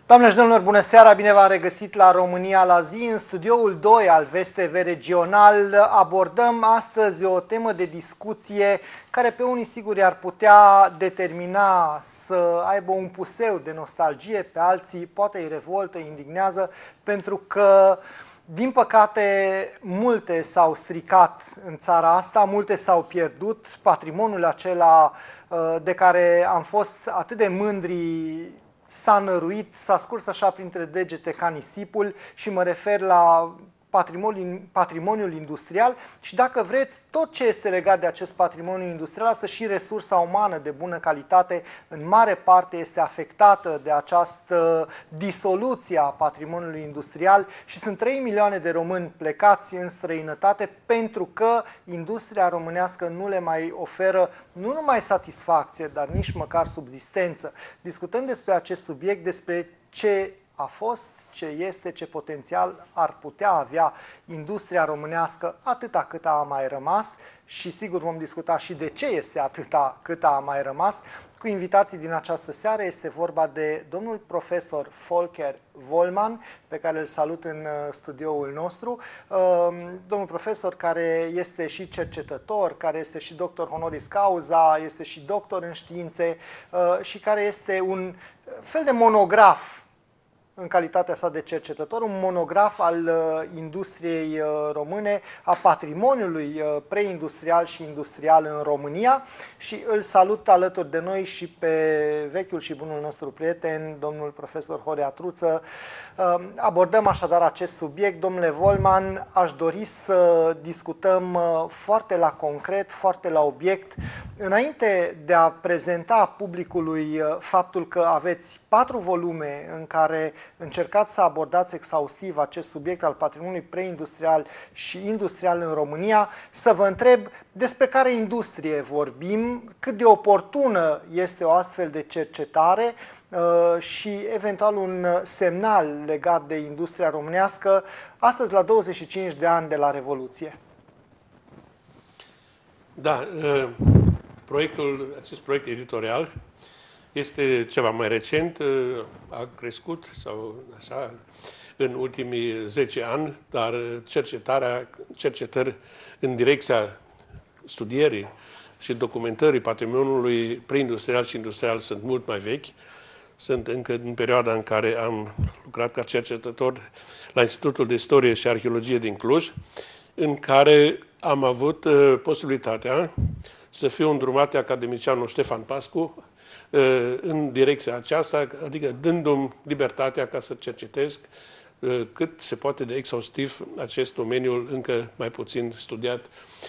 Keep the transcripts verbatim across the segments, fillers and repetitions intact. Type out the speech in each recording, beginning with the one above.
Doamnelor și domnilor, bună seara! Bine v-am regăsit la România la zi. În studioul doi al V S T V Regional abordăm astăzi o temă de discuție care pe unii sigur ar putea determina să aibă un puseu de nostalgie, pe alții poate îi revoltă, îi indignează, pentru că din păcate, multe s-au stricat în țara asta, multe s-au pierdut. Patrimoniul acela de care am fost atât de mândri s-a năruit, s-a scurs așa printre degete ca nisipul și mă refer la patrimoniul, patrimoniul industrial și, dacă vreți, tot ce este legat de acest patrimoniu industrial, asta și resursa umană de bună calitate, în mare parte este afectată de această disoluție a patrimoniului industrial și sunt trei milioane de români plecați în străinătate pentru că industria românească nu le mai oferă nu numai satisfacție, dar nici măcar subzistență. Discutăm despre acest subiect, despre ce a fost, ce este, ce potențial ar putea avea industria românească atâta cât a mai rămas și sigur vom discuta și de ce este atâta cât a mai rămas. Cu invitații din această seară este vorba de domnul profesor Volker Wollmann, pe care îl salut în studioul nostru. Domnul profesor care este și cercetător, care este și doctor honoris causa, este și doctor în științe și care este un fel de monograf în calitatea sa de cercetător, un monograf al uh, industriei uh, române, a patrimoniului uh, preindustrial și industrial în România și îl salut alături de noi și pe vechiul și bunul nostru prieten, domnul profesor Horea Truță. Uh, abordăm așadar acest subiect. Domnule Wollmann, aș dori să discutăm uh, foarte la concret, foarte la obiect, înainte de a prezenta publicului uh, faptul că aveți patru volume în care încercați să abordați exhaustiv acest subiect al patrimoniului preindustrial și industrial în România, să vă întreb despre care industrie vorbim, cât de oportună este o astfel de cercetare și eventual un semnal legat de industria românească, astăzi la douăzeci și cinci de ani de la Revoluție. Da, proiectul, acest proiect editorial este ceva mai recent, a crescut sau așa în ultimii zece ani, dar cercetarea, cercetări în direcția studierii și documentării patrimoniului preindustrial și industrial sunt mult mai vechi. Sunt încă în perioada în care am lucrat ca cercetător la Institutul de Istorie și Arheologie din Cluj, în care am avut posibilitatea să fiu îndrumat de academicianul Ștefan Pascu în direcția aceasta, adică dându-mi libertatea ca să cercetez cât se poate de exhaustiv acest domeniu încă mai puțin studiat,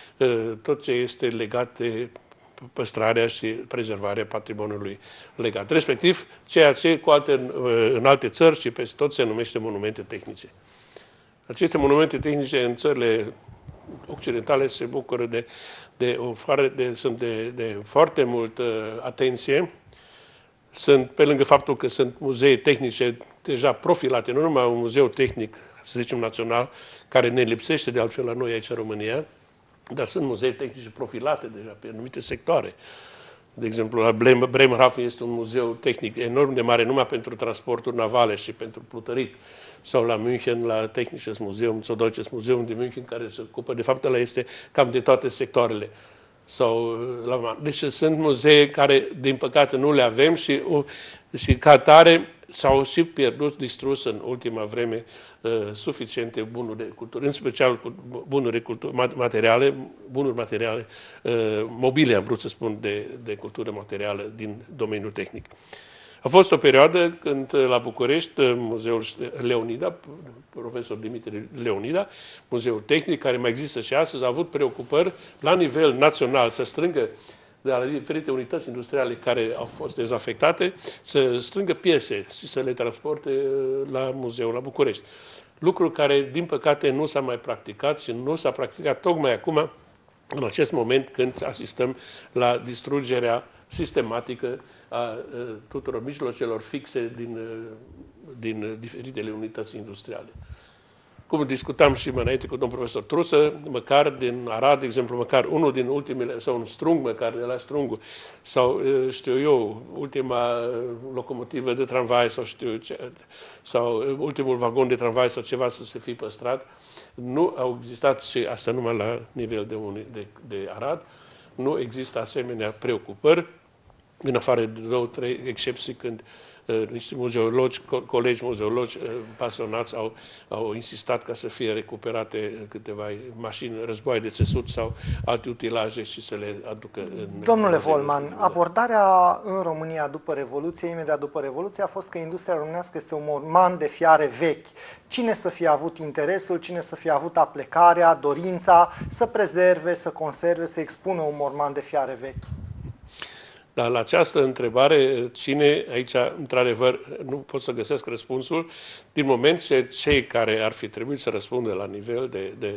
tot ce este legat de păstrarea și prezervarea patrimoniului legat. Respectiv, ceea ce cu alte, în alte țări și peste tot se numește monumente tehnice. Aceste monumente tehnice în țările occidentale se bucură de, de, o, de, sunt de, de foarte multă atenție. Sunt, pe lângă faptul că sunt muzee tehnice deja profilate, nu numai un muzeu tehnic, să zicem, național, care ne lipsește de altfel la noi aici în România, dar sunt muzee tehnice profilate deja pe anumite sectoare. De exemplu, la Bremerhaven este un muzeu tehnic enorm de mare numai pentru transporturi navale și pentru plutărit. Sau la München, la Technisches Museum, sau Deutsches Museum de München, care se ocupă, de fapt, ăla este cam de toate sectoarele. Sau la, deci sunt muzee care, din păcate, nu le avem și, și ca atare s-au și pierdut, distrus în ultima vreme uh, suficiente bunuri de cultură, în special bunuri de cultură, materiale, bunuri materiale, uh, mobile, am vrut să spun, de, de cultură materială din domeniul tehnic. A fost o perioadă când la București, Muzeul Leonida, profesor Dimitrie Leonida, Muzeul Tehnic, care mai există și astăzi, a avut preocupări la nivel național să strângă de la diferite unități industriale care au fost dezafectate, să strângă piese și să le transporte la muzeul la București. Lucru care, din păcate, nu s-a mai practicat și nu s-a practicat tocmai acum, în acest moment când asistăm la distrugerea sistematică a tuturor mijloacelor fixe din, din diferitele unități industriale. cum discutam și mai înainte cu domnul profesor Trusă, măcar din Arad, de exemplu, măcar unul din ultimele, sau un strung măcar de la strungul, sau știu eu, ultima locomotivă de tramvai, sau știu ce, sau ultimul vagon de tramvai sau ceva să se fi păstrat, nu au existat, și asta numai la nivel de, de, de Arad, nu există asemenea preocupări, în afară de două, trei excepții când uh, niște muzeologi, co colegi muzeologi uh, pasionați au, au insistat ca să fie recuperate câteva mașini, războaie de țesut sau alte utilaje și să le aducă în... Domnule Volman, abordarea în România după Revoluție, imediat după Revoluție, a fost că industria românească este un morman de fiare vechi. Cine să fie avut interesul, cine să fie avut aplecarea, dorința să prezerve, să conserve, să expună un morman de fiare vechi? Dar la această întrebare, cine, aici, într-adevăr, nu pot să găsesc răspunsul, din moment ce cei care ar fi trebuit să răspundă la nivel, de, de,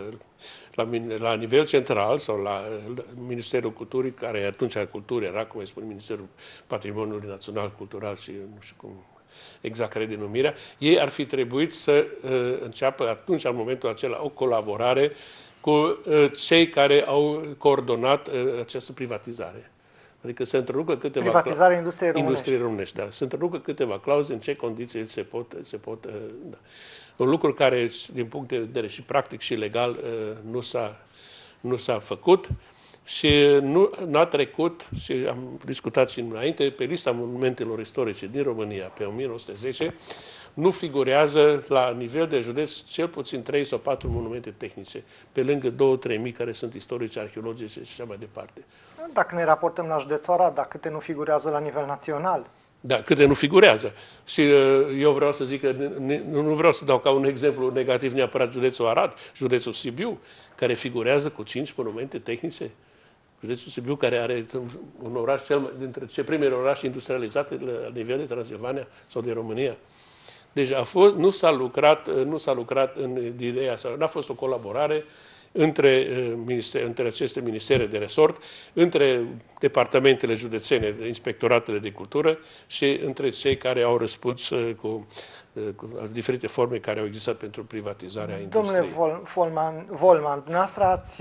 la, la nivel central sau la Ministerul Culturii, care atunci culturii era, cum îi spune, Ministerul Patrimoniului Național Cultural și nu știu cum exact care e denumirea, ei ar fi trebuit să uh, înceapă atunci, în momentul acela, o colaborare cu uh, cei care au coordonat uh, această privatizare. Adică se întrerucă câteva... Privatizarea industriei românești. Industriei românești, da. Se întrerucă câteva clauze, în ce condiții se pot... Se pot uh, da. Un lucru care, din punct de vedere și practic și legal, uh, nu s-a nu s-a făcut și nu a trecut, și am discutat și înainte, pe lista monumentelor istorice din România, pe o mie nouă sute zece, nu figurează la nivel de județ cel puțin trei sau patru monumente tehnice, pe lângă două, trei mii care sunt istorice, arheologice și așa mai departe. Dacă ne raportăm la județul Arad, dacă câte nu figurează la nivel național? Da, câte nu figurează. Și uh, eu vreau să zic că nu vreau să dau ca un exemplu negativ neapărat județul Arad, județul Sibiu, care figurează cu cinci monumente tehnice. Județul Sibiu, care are un oraș cel mai, dintre cele primele orașe industrializate la nivel de Transilvania sau de România. Deci a fost, nu s-a lucrat, nu s-a lucrat în ideea asta, n-a fost o colaborare între, minister, între aceste ministere de resort, între departamentele județene, inspectoratele de cultură și între cei care au răspuns cu, cu diferite forme care au existat pentru privatizarea industriei. Domnule Volman, Volman, dumneavoastră ați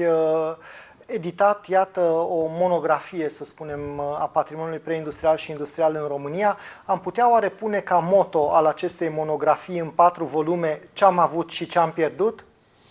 editat, iată, o monografie, să spunem, a patrimoniului preindustrial și industrial în România. Am putea oare pune ca moto al acestei monografii în patru volume ce am avut și ce am pierdut?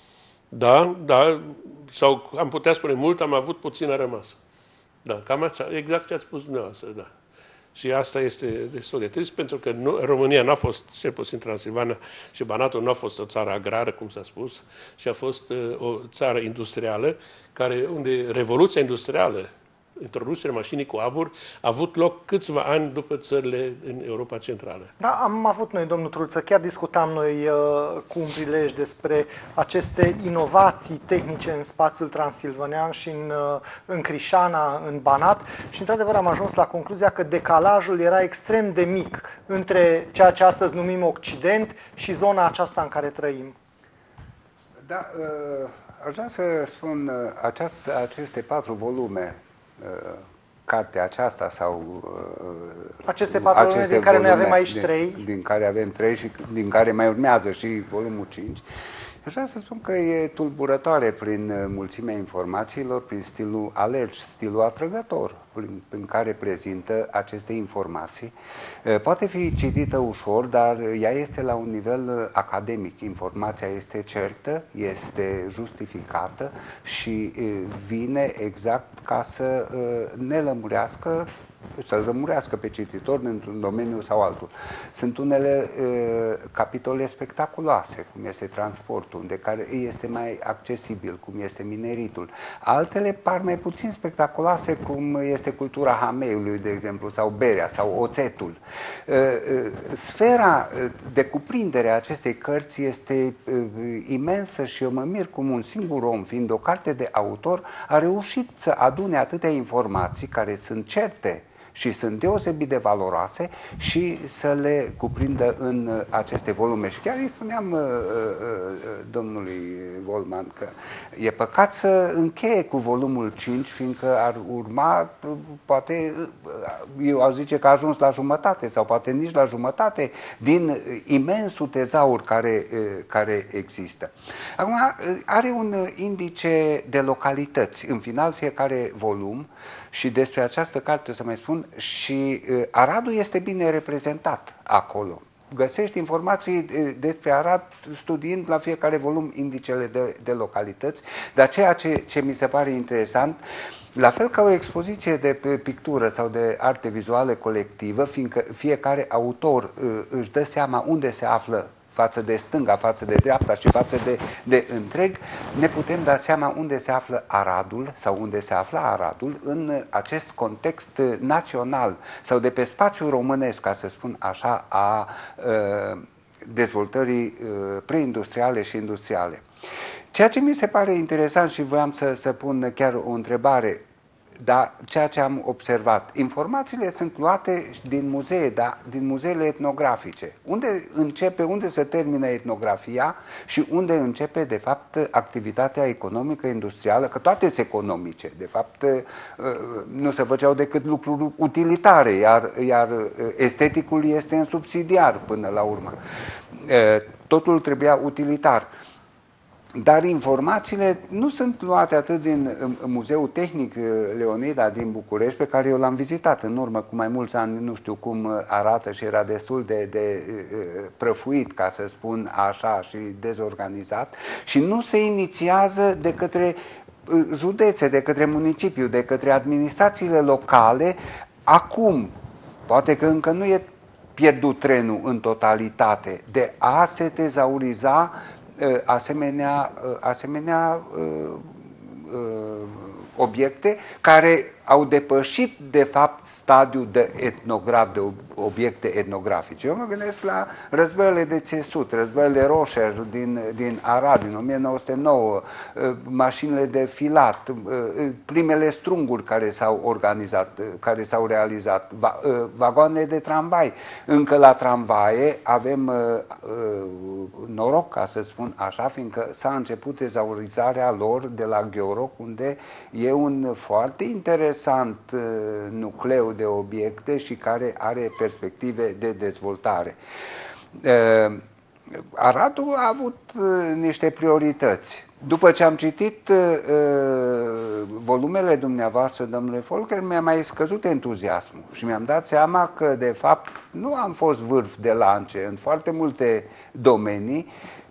Da, da, sau am putea spune mult, am avut, puțin a rămas. Da, cam așa, exact ce ați spus dumneavoastră, da. Și asta este destul de trist, pentru că nu, România n-a fost, cel puțin Transilvania și Banatul, nu a fost o țară agrară, cum s-a spus, și a fost uh, o țară industrială, care, unde revoluția industrială, introducerea mașinii cu abur, a avut loc câțiva ani după țările din Europa Centrală. Da, am avut noi, domnul Trulță, chiar discutam noi uh, cu un prilej despre aceste inovații tehnice în spațiul transilvanean și în, uh, în Crișana, în Banat, și într-adevăr am ajuns la concluzia că decalajul era extrem de mic între ceea ce astăzi numim Occident și zona aceasta în care trăim. Da, uh, aș vrea să spun, uh, această, aceste patru volume, cartea aceasta sau aceste patru volume din care noi avem aici din, trei, din care avem trei și din care mai urmează și volumul cinci. Aș vrea să spun că e tulburătoare prin mulțimea informațiilor, prin stilul alergi, stilul atrăgător prin, prin care prezintă aceste informații. Poate fi citită ușor, dar ea este la un nivel academic. Informația este certă, este justificată și vine exact ca să ne lămurească, să-l lămurească pe cititor într-un domeniu sau altul. Sunt unele uh, capitole spectaculoase, cum este transportul, de care este mai accesibil, cum este mineritul. Altele par mai puțin spectaculoase, cum este cultura hameiului, de exemplu, sau berea, sau oțetul. Uh, uh, sfera de cuprindere a acestei cărți este uh, imensă și eu mă mir cum un singur om, fiind o carte de autor, a reușit să adune atâtea informații care sunt certe și sunt deosebit de valoroase și să le cuprindă în aceste volume. Și chiar îi spuneam uh, uh, domnului Volman că e păcat să încheie cu volumul cinci, fiindcă ar urma, poate, eu aș zice că a ajuns la jumătate sau poate nici la jumătate din imensul tezaur care, care există. Acum, are un indice de localități. În final, fiecare volum, și despre această carte o să mai spun, și Aradul este bine reprezentat acolo. Găsești informații despre Arad studiind la fiecare volum indicele de, de localități, dar ceea ce, ce mi se pare interesant, la fel ca o expoziție de pictură sau de arte vizuală colectivă, fiindcă fiecare autor își dă seama unde se află față de stânga, față de dreapta și față de, de întreg, ne putem da seama unde se află Aradul sau unde se afla Aradul în acest context național sau de pe spațiul românesc, ca să spun așa, a uh, dezvoltării uh, preindustriale și industriale. Ceea ce mi se pare interesant și voiam să, să pun chiar o întrebare, dar ceea ce am observat, informațiile sunt luate din muzee, dar din muzeele etnografice. Unde începe, unde se termină etnografia și unde începe, de fapt, activitatea economică, industrială, că toate sunt economice. De fapt, nu se făceau decât lucruri utilitare, iar, iar esteticul este în subsidiar până la urmă. Totul trebuia utilitar. Dar informațiile nu sunt luate atât din Muzeul Tehnic Leonida din București, pe care eu l-am vizitat în urmă cu mai mulți ani, nu știu cum arată și era destul de, de prăfuit, ca să spun așa, și dezorganizat, și nu se inițiază de către județe, de către municipiu, de către administrațiile locale. Acum, poate că încă nu e pierdut trenul în totalitate, de a se tezauriza asemenea, asemenea obiecte care au depășit, de fapt, stadiul de etnograf, de obiecte etnografice. Eu mă gândesc la războaiele de țesut, războaiele Roșer din, din Arad, din o mie nouă sute nouă, mașinile de filat, primele strunguri care s-au organizat, care s-au realizat, vagoane de tramvai. Încă la tramvaie avem noroc, ca să spun așa, fiindcă s-a început tezaurizarea lor de la Gheoroc, unde e un foarte interesant nucleu de obiecte și care are perspective de dezvoltare. Aradul a avut niște priorități. După ce am citit volumele dumneavoastră, domnule Volker, mi-a mai scăzut entuziasmul și mi-am dat seama că, de fapt, nu am fost vârf de lance în foarte multe domenii,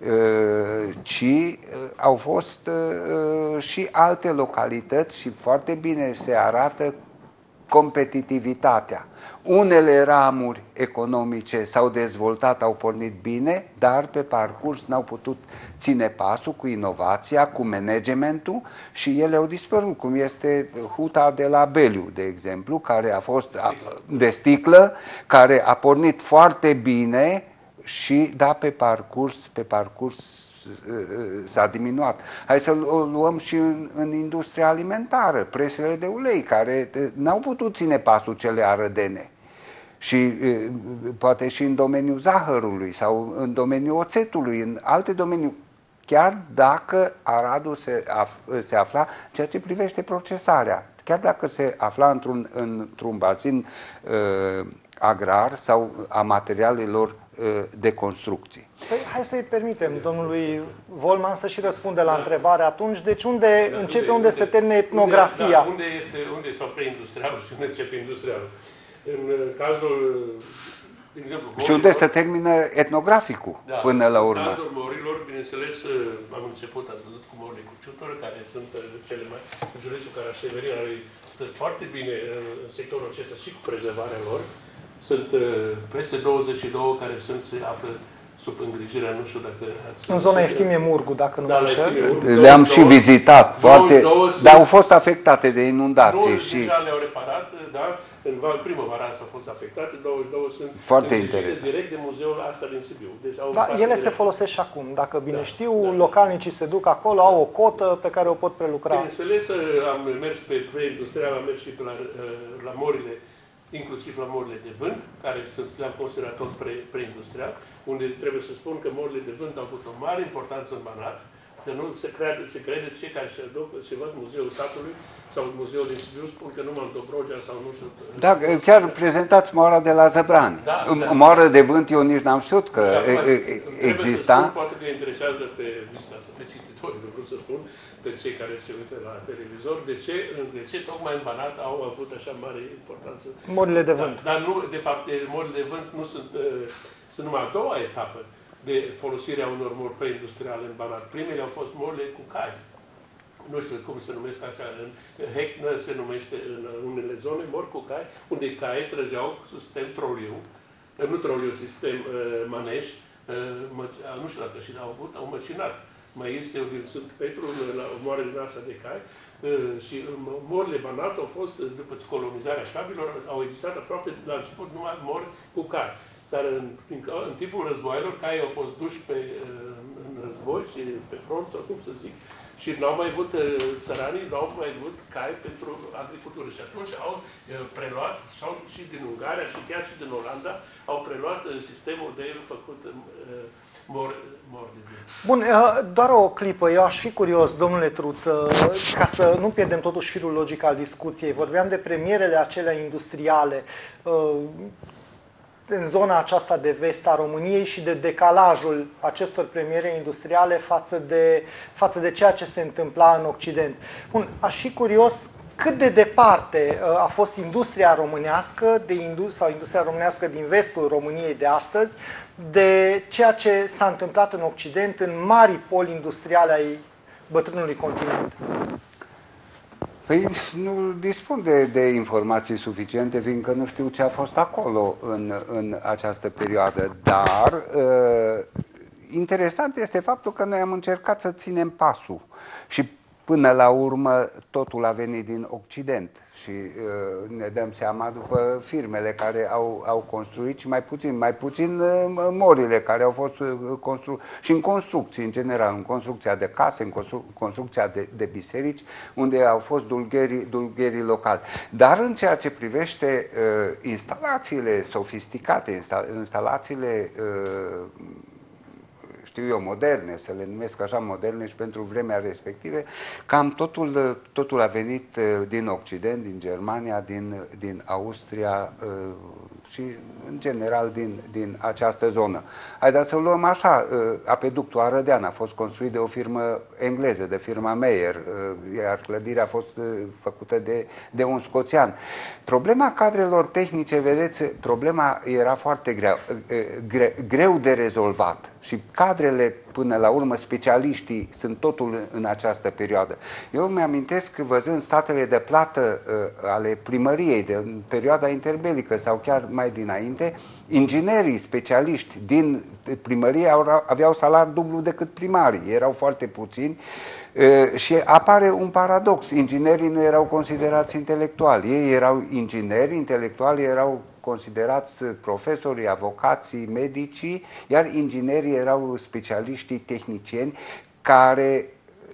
ci au fost și alte localități și foarte bine se arată competitivitatea. Unele ramuri economice s-au dezvoltat, au pornit bine, dar pe parcurs n-au putut ține pasul cu inovația, cu managementul și ele au dispărut, cum este Huta de la Beliu, de exemplu, care a fost de sticlă, care a pornit foarte bine și, da, pe parcurs, pe parcurs s-a diminuat. Hai să o luăm și în, în industria alimentară, presele de ulei, care n-au putut ține pasul cele arădene. Și poate și în domeniul zahărului sau în domeniul oțetului, în alte domenii, chiar dacă Aradul se, af, se afla, ceea ce privește procesarea, chiar dacă se afla într-un, într-un bazin uh, agrar sau a materialelor de construcții. Păi, hai să-i permitem domnului Volman să și răspunde la întrebare atunci. Deci unde da, începe, unde, unde se termine etnografia? Unde, da, unde este, unde sau preindustrial și unde începe industrial? În cazul, de exemplu, morilor, și unde se termină etnograficul, da, până la urmă? În cazul morilor, bineînțeles, am început, ați văzut cu morile cu ciutori, care sunt cele mai, în județul Caraș-Severin, stă foarte bine în sectorul acesta și cu prezervarea lor. Sunt uh, peste douăzeci și doi care sunt, se află sub îngrijirea, nu știu dacă ați... În zona Eftimie Murgu, dacă nu da, mă înșel. Le-am și vizitat, foarte, dar au fost afectate de inundații. douăzeci și deja le-au reparat, da? În primăvara asta au fost afectate, douăzeci și doi sunt foarte interesant. direct de muzeul asta din Sibiu. Deci au da, ele se folosesc și acum. Dacă bine da, știu, da. localnicii se duc acolo, au o cotă pe care o pot prelucra. Bineînțeles, am mers pe preindustrial, am mers și pe la, la morile inclusiv la morile de vânt, care sunt, le-am considerat tot pre, preindustrial, unde trebuie să spun că morile de vânt au avut o mare importanță în Banat. Să nu se crede, se crede cei care se duc, se văd Muzeul Satului sau Muzeul din Sibiu, spun că numai în Dobrogea sau nu știu. Da, chiar prezentați moara de la Zăbrani. Da, da. Moara de vânt eu nici n-am știut că exista. Spun, poate că interesează pe vizitatori, pe cititori, vreau să spun, pe cei care se uită la televizor, de ce, de ce tocmai în Banat au avut așa mare importanță. Morile de vânt. Da, dar nu, de fapt, morile de vânt nu sunt, sunt numai a doua etapă de folosirea unor mori preindustriale în Banat. Primele au fost morile cu cai. Nu știu cum se numesc așa, în Hecnă se numește în unele zone mori cu cai, unde cai trăgeau sistem troliu, nu troliu, sistem uh, maneș, uh, nu știu dacă și au avut, au măcinat. Mai este, sunt pentru la moare din asta de cai, uh, și morile Banat au fost, după colonizarea șabilor, au existat aproape la început numai mori cu cai. Dar în, în, în timpul războaielor, caii au fost duși pe, în război și pe front, sau cum să zic, și n-au mai avut, țăranii n-au mai avut cai pentru agricultură. Și atunci au preluat, sau și din Ungaria și chiar și din Olanda, au preluat sistemul de făcut mor, mor de vin. Bun, doar o clipă. Eu aș fi curios, domnule Truță, ca să nu pierdem totuși firul logic al discuției. Vorbeam de premierele acelea industriale în zona aceasta de vest a României și de decalajul acestor premiere industriale față de, față de ceea ce se întâmpla în Occident. Bun, aș fi curios cât de departe a fost industria românească de indus, sau industria românească din vestul României de astăzi de ceea ce s-a întâmplat în Occident, în mari poli industriale ai bătrânului continent. Păi nu dispun de, de informații suficiente, fiindcă nu știu ce a fost acolo în, în această perioadă, dar uh, interesant este faptul că noi am încercat să ținem pasul și până la urmă totul a venit din Occident și uh, ne dăm seama după firmele care au, au construit și mai puțin, mai puțin uh, morile care au fost uh, construite și în construcții în general, în construcția de case, în constru construcția de, de biserici, unde au fost dulgherii, dulgherii locali. Dar în ceea ce privește uh, instalațiile sofisticate, insta instalațiile uh, știu eu, moderne, să le numesc așa moderne și pentru vremea respective, cam totul, totul a venit din Occident, din Germania, din, din Austria și în general din, din această zonă. Haideți să luăm așa, apeductul Arădean a fost construit de o firmă engleză, de firma Meyer, iar clădirea a fost făcută de, de un scoțian. Problema cadrelor tehnice, vedeți, problema era foarte grea, gre, greu de rezolvat și cadrele, până la urmă, specialiștii sunt totul în această perioadă. Eu mi-amintesc, văzând statele de plată uh, ale primăriei de în perioada interbelică sau chiar mai dinainte, inginerii specialiști din primărie au, aveau salari dublu decât primarii, erau foarte puțini. Uh, și apare un paradox, inginerii nu erau considerați intelectuali, ei erau ingineri, intelectuali erau considerați profesorii, avocații, medicii, iar inginerii erau specialiștii tehnicieni care,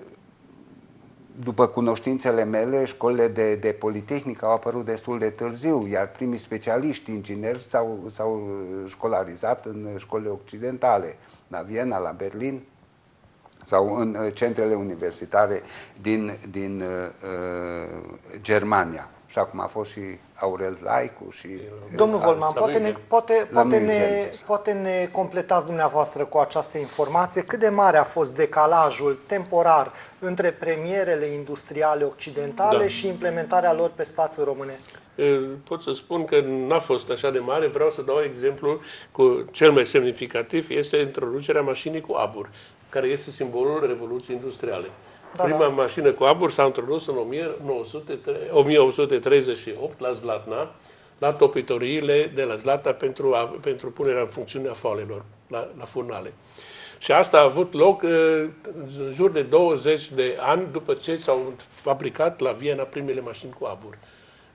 după cunoștințele mele, școlile de, de politehnică au apărut destul de târziu, iar primii specialiști ingineri s-au școlarizat în școlile occidentale, la Viena, la Berlin sau în centrele universitare din, din uh, Germania. Și acum a fost și Aurel Laicu și... Domnul Volman, poate ne, poate, poate, ne, poate ne completați dumneavoastră cu această informație. Cât de mare a fost decalajul temporar între premierele industriale occidentale da. și implementarea lor pe spațiul românesc? Pot să spun că n-a fost așa de mare. Vreau să dau exemplu cu cel mai semnificativ. Este introducerea mașinii cu abur, care este simbolul Revoluției Industriale. Da, Prima da. mașină cu abur s-a introdus în o mie opt sute treizeci și opt la Zlatna, la topitoriile de la Zlata pentru, a, pentru punerea în funcțiune a foalelor la, la furnale. Și asta a avut loc în jur de douăzeci de ani după ce s-au fabricat la Viena primele mașini cu abur.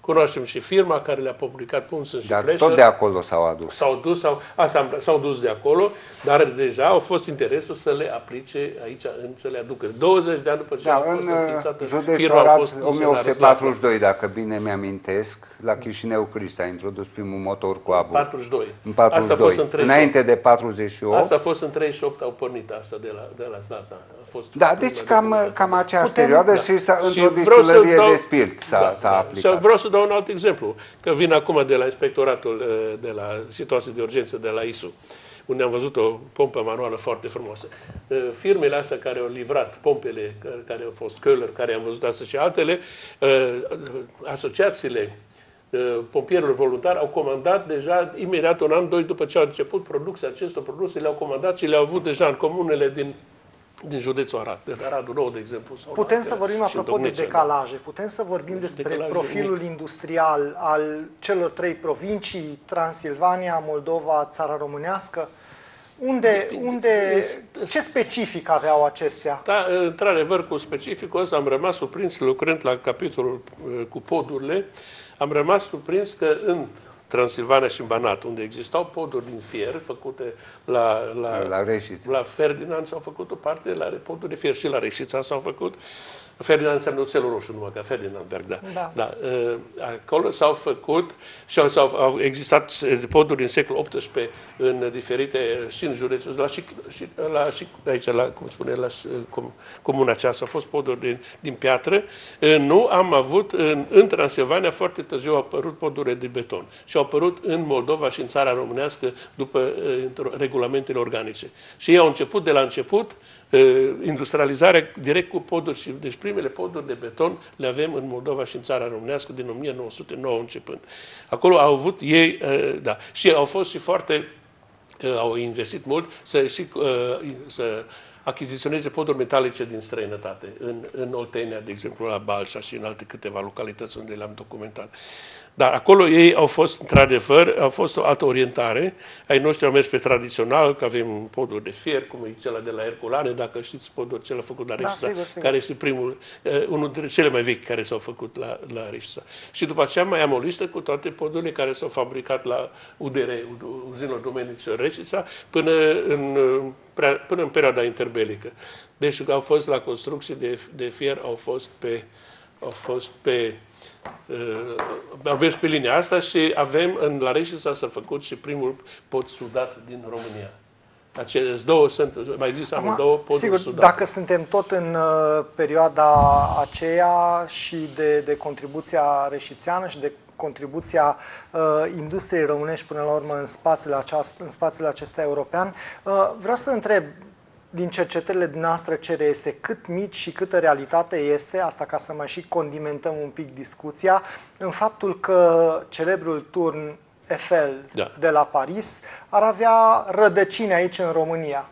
cunoaștem și firma care le-a publicat Punsen și Dar Fleischer. tot de acolo s-au adus. S-au dus, sau, s-au dus de acolo, dar deja au fost interesul să le aplice aici, în, să le aducă. douăzeci de ani după ce Da, a fost în înființată județul firma, a Arad, fost o mie opt sute patruzeci și doi, dacă bine mi-amintesc, la Chișinău Criș s-a introdus primul motor cu abur. patruzeci și doi. În patruzeci și doi. Asta a fost în treizeci și opt. Înainte de patruzeci și opt. Asta a fost în treizeci și opt, au pornit asta de la, de la data. A fost Da, deci cam, cam aceeași Putem, perioadă da. și s-a, Și într-o vreau să distilărie dau- de spirit s-a, Da, s-a da. aplicat. Și vreau să dau un alt exemplu, că vin acum de la inspectoratul uh, de la situații de urgență de la I S U, unde am văzut o pompă manuală foarte frumoasă. Uh, Firmele astea care au livrat pompele, care- care au fost Köhler, care am văzut astăzi și altele, uh, asociațiile uh, pompierilor voluntari au comandat deja, imediat un an, doi după ce au început producția acestor produse, le-au comandat și le-au avut deja în comunele din din județul Arad, de Aradul Nou, de exemplu. Sau Putem la- să vorbim, și în apropo de Domnecea, decalaje, putem să vorbim despre decalajul profilul mic. industrial al celor trei provincii, Transilvania, Moldova, Țara Românească? Unde, unde, Este- ce specific aveau acestea? Da, într-adevăr, cu specificul ăsta am rămas surprins, lucrând la capitolul uh, cu podurile, am rămas surprins că în Transilvania și în Banat, unde existau poduri din fier făcute la, la, La Reșița. la Ferdinand, s-au făcut o parte, la poduri de fier și la Reșița s-au făcut. Ferdinand înseamnă oțelul roșu, numai ca Ferdinandberg, da. Da. da. uh, Acolo s-au făcut și au, s-au, au existat poduri în secolul optsprezece în diferite, și în județul, la, și, și, la, și aici, la, cum spune, la cum, comuna aceasta, au fost poduri din, din piatră. Uh, Nu am avut, în, în Transilvania, foarte târziu au apărut podurile de beton și au apărut în Moldova și în țara românească după uh, regulamentele organice. Și ei au început de la început industrializarea direct cu poduri și deci primele poduri de beton le avem în Moldova și în țara românească din o mie nouă sute nouă începând. Acolo au avut ei, da, și au fost și foarte, au investit mult să, și, să achiziționeze poduri metalice din străinătate, în, în Oltenia, de exemplu, la Balșa și în alte câteva localități unde le-am documentat. Dar acolo ei au fost, într-adevăr, au fost o altă orientare. Ai noștri au mers pe tradițional, că avem poduri de fier, cum e cel de la Herculane, dacă știți podul cel făcut la Reșița, sigur, sigur. care este primul, uh, unul dintre cele mai vechi care s-au făcut la, la Reșița. Și după aceea mai am o listă cu toate podurile care s-au fabricat la U D R, uzinul Domenice Reșița, până în, prea, până în perioada interbelică. Deci au fost la construcții de, de fier, au fost pe, au fost pe Uh, am mers pe linia asta și avem, în la Reșița s-a făcut și primul pod sudat din România. Acele două sunt, mai zis, am două poduri sigur, sudate. dacă suntem tot în uh, perioada aceea și de, de contribuția reșițeană și de contribuția uh, industriei românești până la urmă în spațiul, aceast, în spațiul acesta european, uh, vreau să întreb, din cercetările noastre ce reiese, cât mit și câtă realitate este, asta ca să mai și condimentăm un pic discuția, în faptul că celebrul turn Eiffel Da. de la Paris ar avea rădăcini aici în România.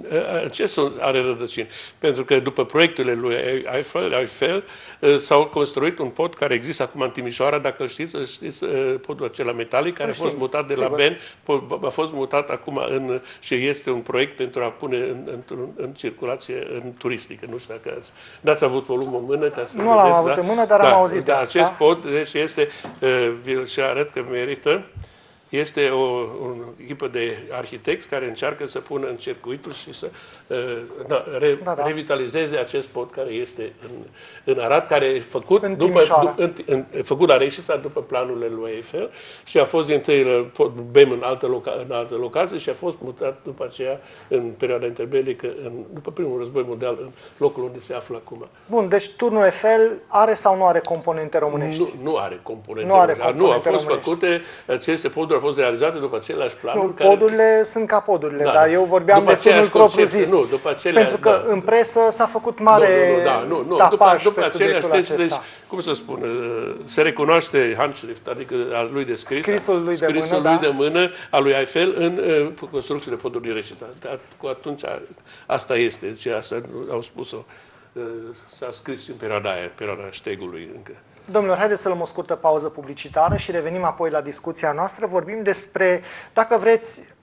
Ce are rădăcini? Pentru că după proiectele lui Eiffel, Eiffel s-au construit un pod care există acum în Timișoara, dacă știți, știți podul acela metalic, care a fost mutat de la sigur. Ben, a fost mutat acum în, și este un proiect pentru a pune în, în, în circulație în turistică. Nu știu dacă ați, n-ați avut volumul în mână ca să Nu vedeți, l-am avut da? în mână, dar da, am auzit da, asta. acest pod, deci este, vi-l și arăt că merită, este o, o echipă de arhitecți care încearcă să pună în circuitul și să uh, na, re, Da, da. revitalizeze acest pod care este în, în Arad, care e făcut, În după, Timișoara. în, în, făcut la Reșița după planurile lui Eiffel și a fost din întâi pod Bem în altă, loca, în altă locație și a fost mutat după aceea în perioada interbelică, în, după primul război mondial, în locul unde se află acum. Bun, deci turnul Eiffel are sau nu are componente românești? Nu, nu are componente Nu are românești. Nu, au componente fost românești. făcute, aceste poduri au fost realizate după aceleași planuri. Nu, care... podurile sunt ca podurile, Da. dar eu vorbeam După de turnul aceeași concepție, propriu-zis. nu, după acelea- Pentru că da. în presă s-a făcut mare nu, nu, da, nu, nu. tapaj După, după pe aceleași subiectul texte, deci, acesta. cum să spun, uh, se recunoaște handschrift, adică al lui de scris, Scrisul lui de scrisul mână, lui da. de mână al lui Eiffel în uh, construcțiile podului Reșița. Dar cu atunci asta este, ce asta au spus-o. Uh, s-a scris în perioada aia, în perioada ștegului încă. Domnilor, haideți să luăm o scurtă pauză publicitară și revenim apoi la discuția noastră. Vorbim despre, dacă vreți,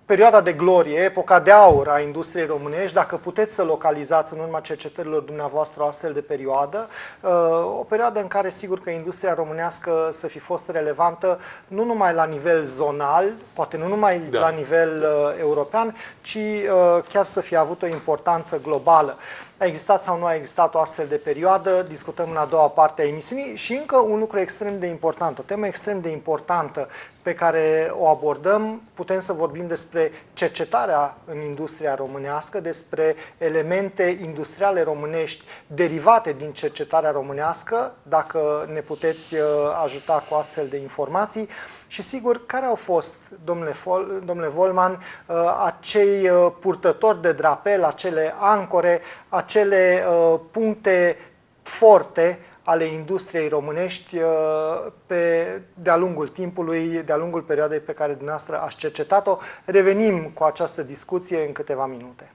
perioada de glorie, epoca de aur a industriei românești, dacă puteți să localizați în urma cercetărilor dumneavoastră o astfel de perioadă, o perioadă în care sigur că industria românească să fi fost relevantă nu numai la nivel zonal, poate nu numai da. la nivel european, ci chiar să fie avut o importanță globală. A existat sau nu a existat o astfel de perioadă, discutăm în a doua parte a emisiunii și încă un lucru extrem de important, o temă extrem de importantă pe care o abordăm, putem să vorbim despre cercetarea în industria românească, despre elemente industriale românești derivate din cercetarea românească, dacă ne puteți ajuta cu astfel de informații. Și sigur, care au fost, domnule, Fol, domnule Volman, acei purtători de drapel, acele ancore, acele puncte forte ale industriei românești pe, de-a lungul timpului, de-a lungul perioadei pe care dumneavoastră ați cercetat-o. Revenim cu această discuție în câteva minute.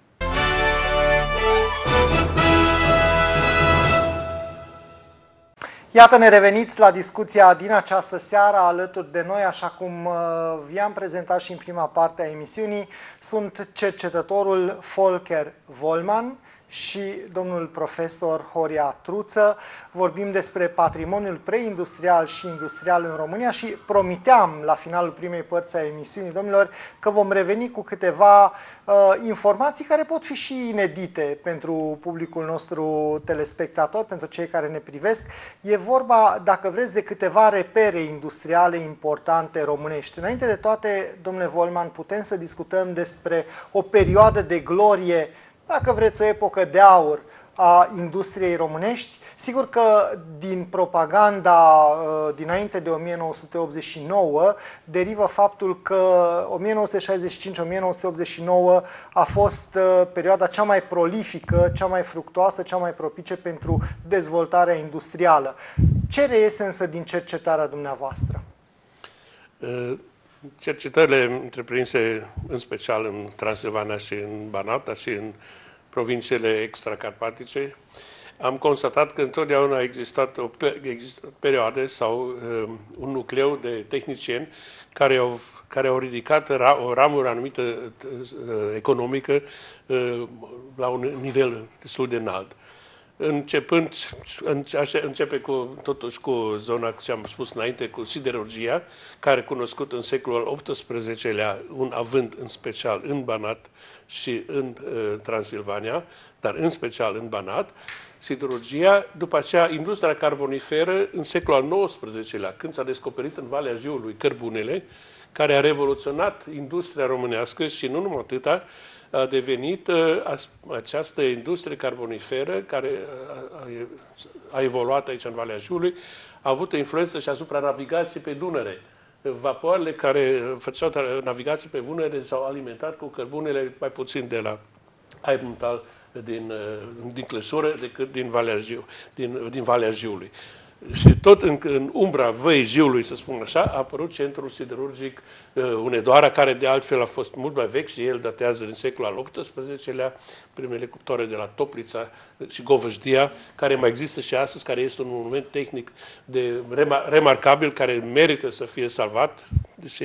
Iată, ne reveniți la discuția din această seară alături de noi, așa cum vi-am prezentat și în prima parte a emisiunii. Sunt cercetătorul Volker Volman și domnul profesor Horia Truță. Vorbim despre patrimoniul preindustrial și industrial în România și promiteam la finalul primei părți a emisiunii, domnilor, că vom reveni cu câteva uh, informații care pot fi și inedite pentru publicul nostru telespectator, pentru cei care ne privesc. E vorba, dacă vreți, de câteva repere industriale importante românești. Înainte de toate, domnule Volman, putem să discutăm despre o perioadă de glorie, dacă vreți, o epocă de aur a industriei românești. Sigur că din propaganda dinainte de o mie nouă sute optzeci și nouă derivă faptul că o mie nouă sute șaizeci și cinci - o mie nouă sute optzeci și nouă a fost perioada cea mai prolifică, cea mai fructuoasă, cea mai propice pentru dezvoltarea industrială. Ce reiese însă din cercetarea dumneavoastră? Cercetările întreprinse în special în Transilvania și în Banat, dar și în provinciile extracarpatice, am constatat că întotdeauna a existat o perioadă sau um, un nucleu de tehnicieni care au, care au ridicat ra, o ramură anumită uh, economică uh, la un nivel destul de înalt. Începând, începe cu, totuși cu zona, ce am spus înainte, cu siderurgia, care a cunoscut în secolul al optsprezecelea un avânt în special în Banat și în uh, Transilvania, dar în special în Banat. Siderurgia, după aceea industria carboniferă în secolul al nouăsprezecelea, când s-a descoperit în Valea Jiului cărbunele, care a revoluționat industria românească și nu numai atâta, a devenit uh, această industrie carboniferă care a, a, a evoluat aici în Valea Jiului, a avut o influență și asupra navigației pe Dunăre. Vapoarele care făceau navigații pe Dunăre s-au alimentat cu cărbunele mai puțin de la Aibuntal din, din Clăsură decât din Valea, Jiu, din, din Valea Jiului. Și tot în, în umbra Văii Jiului, să spun așa, a apărut centrul siderurgic uh, Hunedoara, care de altfel a fost mult mai vechi și el datează din secolul al optsprezecelea, primele cuptoare de la Toplița și Govășdia, care mai există și astăzi, care este un monument tehnic de remar remarcabil, care merită să fie salvat, deși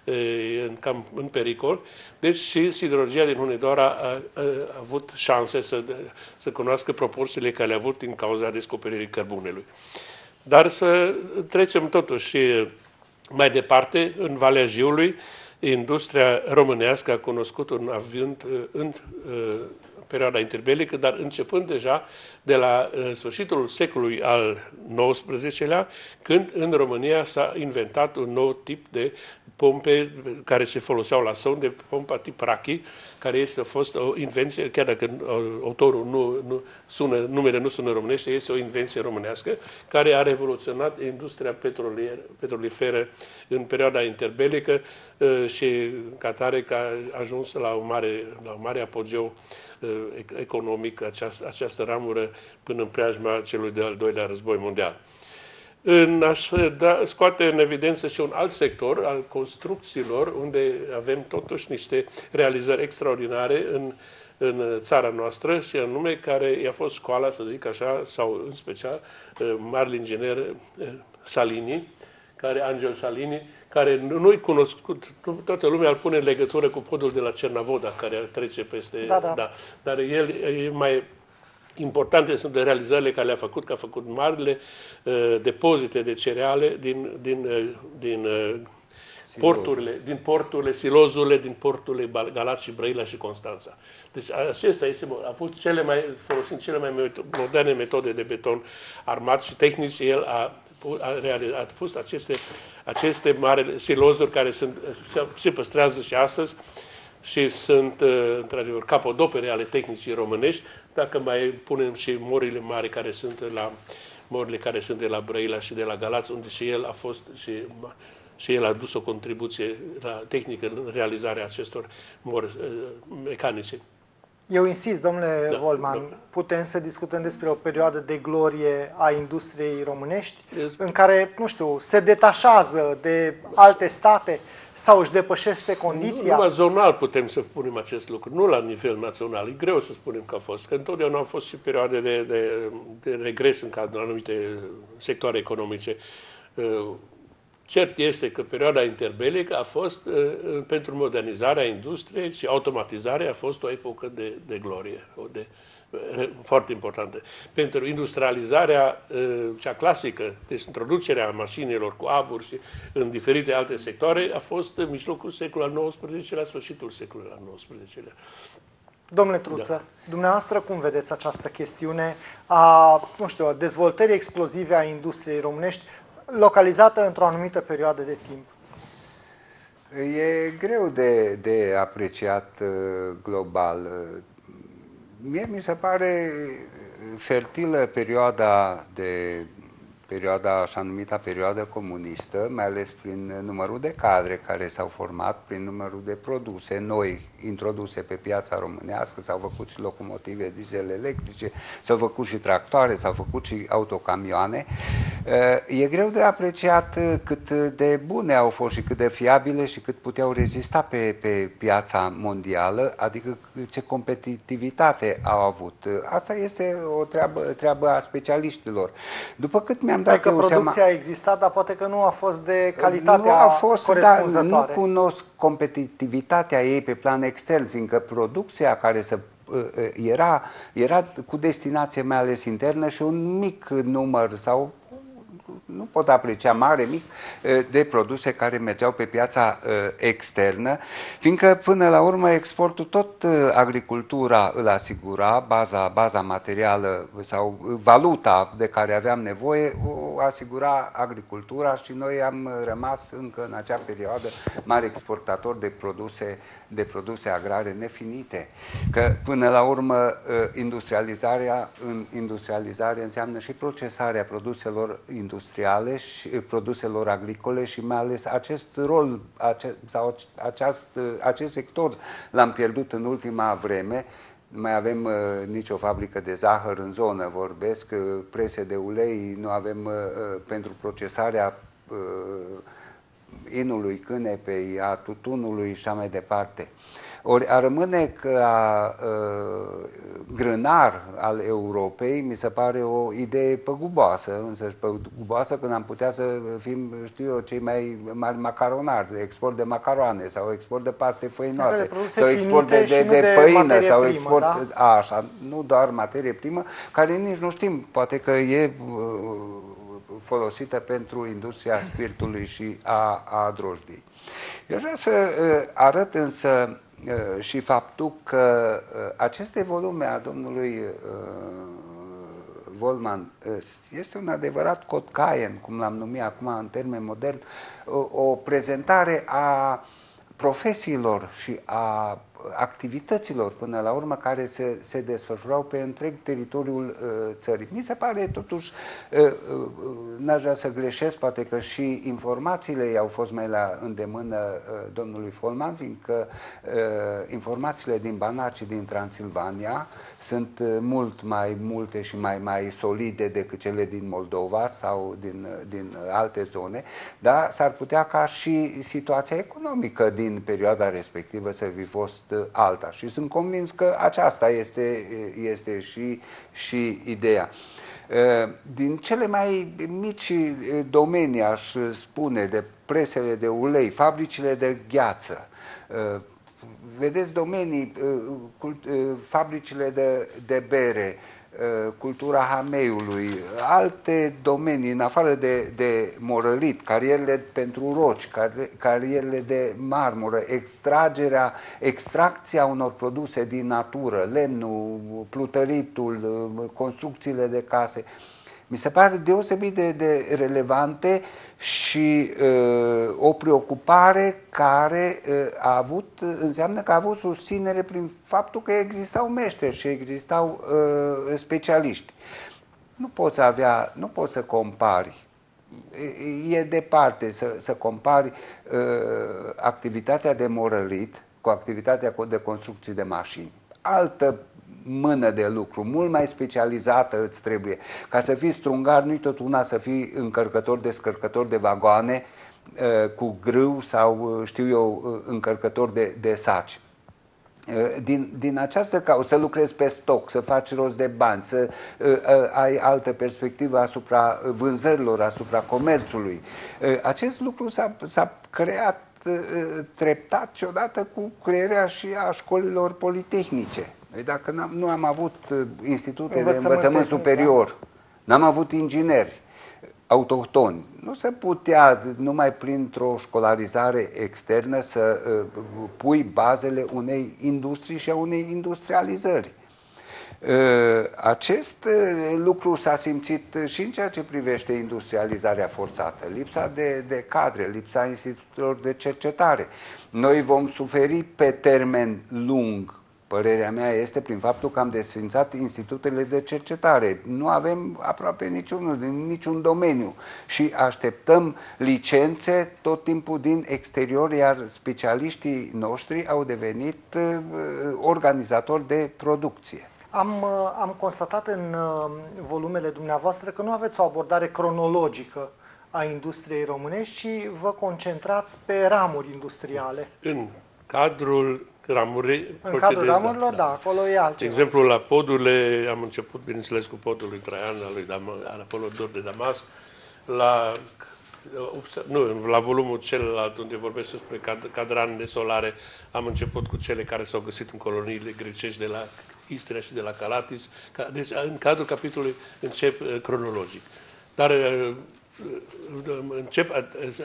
e în, cam în pericol. Deci și siderurgia din Hunedoara a, a, a avut șanse să, să cunoască proporțiile care le-a avut din cauza descoperirii cărbunelui. Dar să trecem totuși mai departe, în Valea Jiului, industria românească a cunoscut un avânt în perioada interbelică, dar începând deja de la sfârșitul secolului al nouăsprezecelea, când în România s-a inventat un nou tip de pompe care se foloseau la somn, de pompa tip Rachi, care este a fost o invenție, chiar dacă autorul nu, nu sună, numele nu sună românește, este o invenție românească, care a revoluționat industria petroliferă în perioada interbelică și ca tare că a ajuns la un mare, la un mare apogeu economic această, această ramură până în preajma celui de-al doilea război mondial. În aș da, scoate în evidență și un alt sector al construcțiilor, unde avem totuși niște realizări extraordinare în, în țara noastră, și anume care i-a fost școala, să zic așa, sau în special marele inginer Salini, care Angel Salini, care nu-i cunoscut, nu toată lumea îl pune în legătură cu podul de la Cernavoda, care trece peste... Da, da. Da, dar el e mai... Importante sunt de realizările care le-a făcut, că a făcut marile uh, depozite de cereale din, din, uh, din uh, porturile, din porturile, silozurile, din porturile Galați și Brăila și Constanța. Deci acesta este, a fost cele mai, folosind cele mai moderne metode de beton armat și tehnici, el a, a realizat, a fost aceste, aceste mari silozuri care sunt, se păstrează și astăzi și sunt, într-adevăr, capodopere ale tehnicii românești, dacă mai punem și morile mari care sunt la morile care sunt de la Brăila și de la Galați, unde și el a fost și, și el a dus o contribuție la tehnică în realizarea acestor mori mecanice. Eu insist, domnule Da, Volman, da. putem să discutăm despre o perioadă de glorie a industriei românești, Yes. în care, nu știu, se detașează de alte state sau își depășește condiția? Nu, numai zonal putem să spunem acest lucru, nu la nivel național. E greu să spunem că a fost, că întotdeauna au fost și perioade de, de, de regres în cadrul anumite sectoare economice. Cert este că perioada interbelică a fost, pentru modernizarea industriei și automatizarea, a fost o epocă de, de glorie, de, foarte importantă. Pentru industrializarea cea clasică, deci introducerea mașinilor cu aburi și în diferite alte sectoare, a fost în mijlocul secolului al nouăsprezecelea, la sfârșitul secolului al nouăsprezecelea. Domnule Truță, da. Dumneavoastră cum vedeți această chestiune a, nu știu, a dezvoltării explozive a industriei românești, localizată într-o anumită perioadă de timp? E greu de, de apreciat global. Mie mi se pare fertilă perioada de perioada așa numită perioadă comunistă, mai ales prin numărul de cadre care s-au format, prin numărul de produse noi introduse pe piața românească, s-au făcut și locomotive diesel electrice, s-au făcut și tractoare, s-au făcut și autocamioane. E greu de apreciat cât de bune au fost și cât de fiabile și cât puteau rezista pe, pe piața mondială, adică ce competitivitate au avut. Asta este o treabă, treabă a specialiștilor. După cât mi-am dat Adică eu producția seama, a existat, dar poate că nu a fost de calitatea nu a fost, corespunzătoare. Dar nu cunosc competitivitatea ei pe plan extern, fiindcă producția care se era, era cu destinație mai ales internă și un mic număr sau nu pot aprecia mare, mic, de produse care mergeau pe piața externă, fiindcă până la urmă exportul tot agricultura îl asigura, baza, baza materială sau valuta de care aveam nevoie o asigura agricultura și noi am rămas încă în acea perioadă mari exportatori de produse, de produse agrare nefinite. Că până la urmă industrializarea, industrializarea înseamnă și procesarea produselor industriale și produselor agricole și mai ales acest rol ace, sau aceast, acest sector l-am pierdut în ultima vreme. Nu mai avem uh, nicio fabrică de zahăr în zonă, vorbesc, uh, prese de ulei, nu avem uh, pentru procesarea uh, inului, cânepei, a tutunului și așa mai departe. Ori a rămâne ca uh, grânar al Europei, mi se pare o idee păguboasă, însă păguboasă când am putea să fim, știu eu, cei mai mari macaronari, export de macaroane sau export de paste făinoase, sau export de, de, de, de făină, sau primă, export, da? A, așa, nu doar materie primă, care nici nu știm, poate că e uh, folosită pentru industria spiritului și a, a drojdiei. Eu vreau să uh, arăt însă și faptul că aceste volume a domnului Volman este un adevărat cotcaien, cum l-am numit acum în termen modern, o prezentare a profesiilor și a activităților până la urmă care se, se desfășurau pe întreg teritoriul uh, țării. Mi se pare totuși, uh, uh, n-aș vrea să greșesc, poate că și informațiile i-au fost mai la îndemână uh, domnului Volman, fiindcă uh, informațiile din Banat și din Transilvania sunt uh, mult mai multe și mai, mai solide decât cele din Moldova sau din, uh, din alte zone, dar s-ar putea ca și situația economică din perioada respectivă să fi fost alta. Și sunt convins că aceasta este, este și, și ideea. Din cele mai mici domenii, aș spune, de presele de ulei, fabricile de gheață, vedeți domenii, fabricile de, de bere, cultura hameiului, alte domenii, în afară de, de morărit, carierele pentru roci, carierele de marmură, extragerea, extracția unor produse din natură, lemnul, plutăritul, construcțiile de case, mi se pare deosebit de, de relevante și uh, o preocupare care uh, a avut, înseamnă că a avut susținere prin faptul că existau meșteri și existau uh, specialiști. Nu poți avea, nu poți să compari. E, e departe să, să compari uh, activitatea de morărit cu activitatea de construcții de mașini. Altă mână de lucru, mult mai specializată îți trebuie. Ca să fii strungar, nu-i tot una să fii încărcător, descărcător de vagoane cu grâu sau, știu eu, încărcător de, de saci. Din, din această cauză, să lucrezi pe stoc, să faci rost de bani, să uh, ai altă perspectivă asupra vânzărilor, asupra comerțului. Uh, acest lucru s-a creat uh, treptat și odată cu crearea și a școlilor politehnice. Dacă nu am avut institute de învățământ superior, n-am avut ingineri autohtoni, nu se putea numai printr-o școlarizare externă să uh, pui bazele unei industrii și a unei industrializări. Uh, acest uh, lucru s-a simțit și în ceea ce privește industrializarea forțată, lipsa de, de cadre, lipsa institutelor de cercetare. Noi vom suferi pe termen lung. Părerea mea este prin faptul că am desfințat institutele de cercetare. Nu avem aproape niciunul, din niciun domeniu și așteptăm licențe tot timpul din exterior, iar specialiștii noștri au devenit uh, organizatori de producție. Am, am constatat în uh, volumele dumneavoastră că nu aveți o abordare cronologică a industriei românești, ci vă concentrați pe ramuri industriale. În cadrul ramuri, în cadrul ramurilor, da, da, acolo e altceva. De exemplu, la podurile, am început, bineînțeles, cu podul lui Traian, al lui Dam al Apolodor de Damasc, la, nu, la volumul celălalt, unde vorbesc despre cad, cadranele solare, am început cu cele care s-au găsit în coloniile grecești de la Istria și de la Calatis. Deci, în cadrul capitolului încep cronologic. Dar încep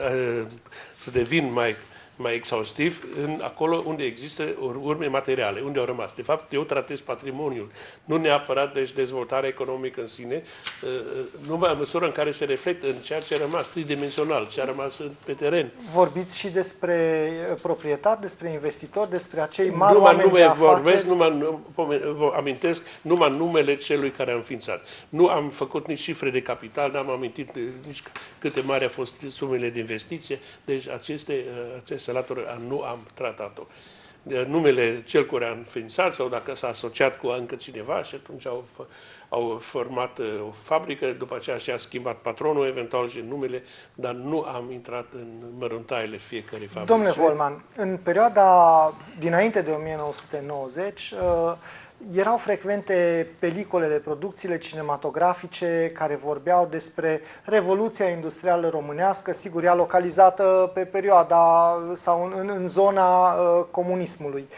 să devin mai mai exhaustiv, în acolo unde există urme materiale, unde au rămas. De fapt, eu tratez patrimoniul, nu neapărat deci dezvoltarea economică în sine, numai în măsură în care se reflectă în ceea ce a rămas tridimensional, ce a rămas pe teren. Vorbiți și despre proprietari, despre investitori, despre acei mari numai oameni nume de afaceri? Vorbesc, numai, vă amintesc numai numele celui care a înființat. Nu am făcut nici cifre de capital, n-am amintit nici câte mari au fost sumele de investiție, deci aceste, aceste latură nu am tratat-o. Numele cel care a înființat sau dacă s-a asociat cu încă cineva și atunci au, au format o fabrică, după aceea și-a schimbat patronul, eventual și numele, dar nu am intrat în măruntaiele fiecărei fabrici. Domnule Volman, în perioada dinainte de o mie nouă sute nouăzeci, erau frecvente peliculele, producțiile cinematografice care vorbeau despre Revoluția Industrială Românească, sigur, ea localizată pe perioada sau în, în zona uh, comunismului.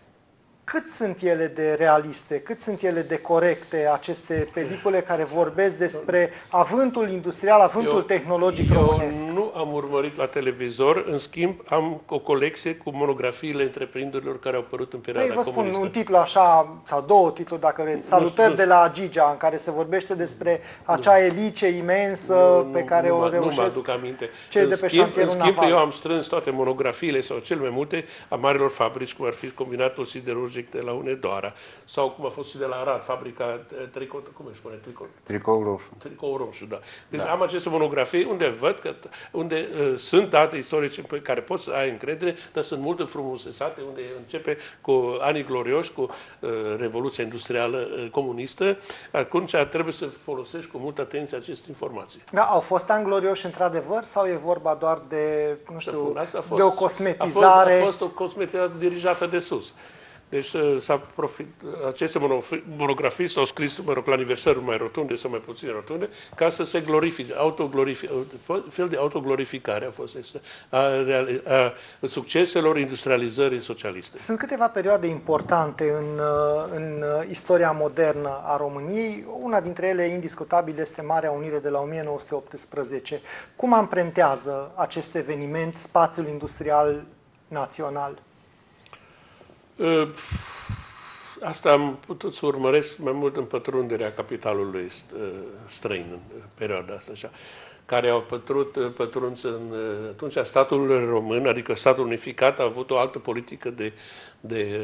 Cât sunt ele de realiste, cât sunt ele de corecte, aceste pelicule care vorbesc despre avântul industrial, avântul eu, tehnologic eu românesc? Eu nu am urmărit la televizor, în schimb am o colecție cu monografiile întreprinderilor care au apărut în perioada Păi, vă spun comunistă. un titlu așa, sau două titluri dacă vreți, Salutări nu, de la Gigea, în care se vorbește despre acea nu, elice imensă nu, pe care nu, o nu, reușesc nu mă aduc aminte. cei în de pe schimb, șantierul în schimb, naval. eu am strâns toate monografiile sau cel mai multe a marilor fabrici, cum ar fi Combinatul Siderurgic de la Hunedoara, sau cum a fost și de la Arad, fabrica tricou, cum îi spune, tricou? Tricou roșu. Tricou roșu, da. Deci da. am aceste monografii unde văd că, unde uh, sunt date istorice pe care poți să ai încredere, dar sunt multe frumusețate, unde începe cu anii glorioși, cu uh, Revoluția Industrială uh, Comunistă. Atunci trebuie să folosești cu multă atenție aceste informații. Da, au fost ani glorioși într-adevăr sau e vorba doar de, nu știu, a fost, de o cosmetizare? A fost, a fost o cosmetizare dirijată de sus. Deci s-a profit, aceste monografii s-au scris, mă rog, la aniversări mai rotunde sau mai puțin rotunde, ca să se glorifice, autoglorifice, fel de autoglorificare a fost este, a, a, a succeselor industrializării socialiste. Sunt câteva perioade importante în, în istoria modernă a României. Una dintre ele, indiscutabil, este Marea Unire de la o mie nouă sute optsprezece. Cum amprentează acest eveniment spațiul industrial național? Asta am putut să urmăresc mai mult în pătrunderea capitalului străin în perioada asta, așa, care au pătrut, pătruns în... Atunci statul român, adică statul unificat, a avut o altă politică de, de,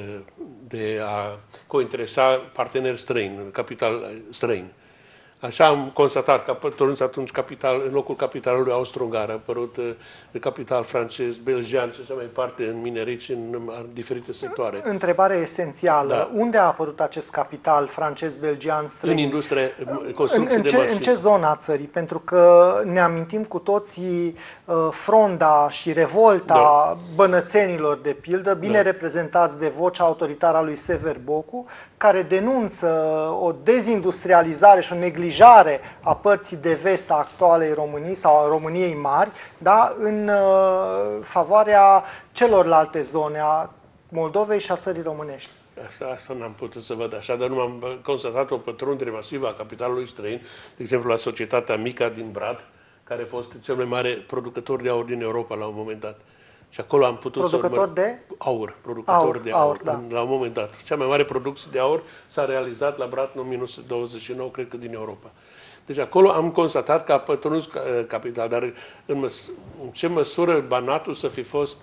de a cointeresa parteneri străini, capital străin. Așa am constatat că a pătruns atunci capital, în locul capitalului austro-ungar, a apărut uh, capital francez, belgian și așa mai departe, în minerit și în, în diferite sectoare. Întrebare esențială. Da. Unde a apărut acest capital francez-belgian străin? În industrie, construcții în, în de ce, mașini. În ce zonă a țării? Pentru că ne amintim cu toții uh, fronda și revolta da. bănățenilor, de pildă, bine da. reprezentați de vocea autoritară a lui Sever Bocu, care denunță o dezindustrializare și o neglijare a părții de vest a actualei Românii sau a României mari, da, în uh, favoarea celorlalte zone, a Moldovei și a țării românești. Asta, asta n-am putut să văd așa, dar nu am constatat o pătrundere masivă a capitalului străin, de exemplu la societatea Mica din Brad, care a fost cel mai mare producător de aur din Europa la un moment dat. Și acolo am putut producător să de aur, producător aur, de aur, aur da. la un moment dat. Cea mai mare producție de aur s-a realizat la Brad în o mie nouă sute douăzeci și nouă, cred că din Europa. Deci acolo am constatat că a pătruns capital, dar în, măs în ce măsură Banatul să fi fost,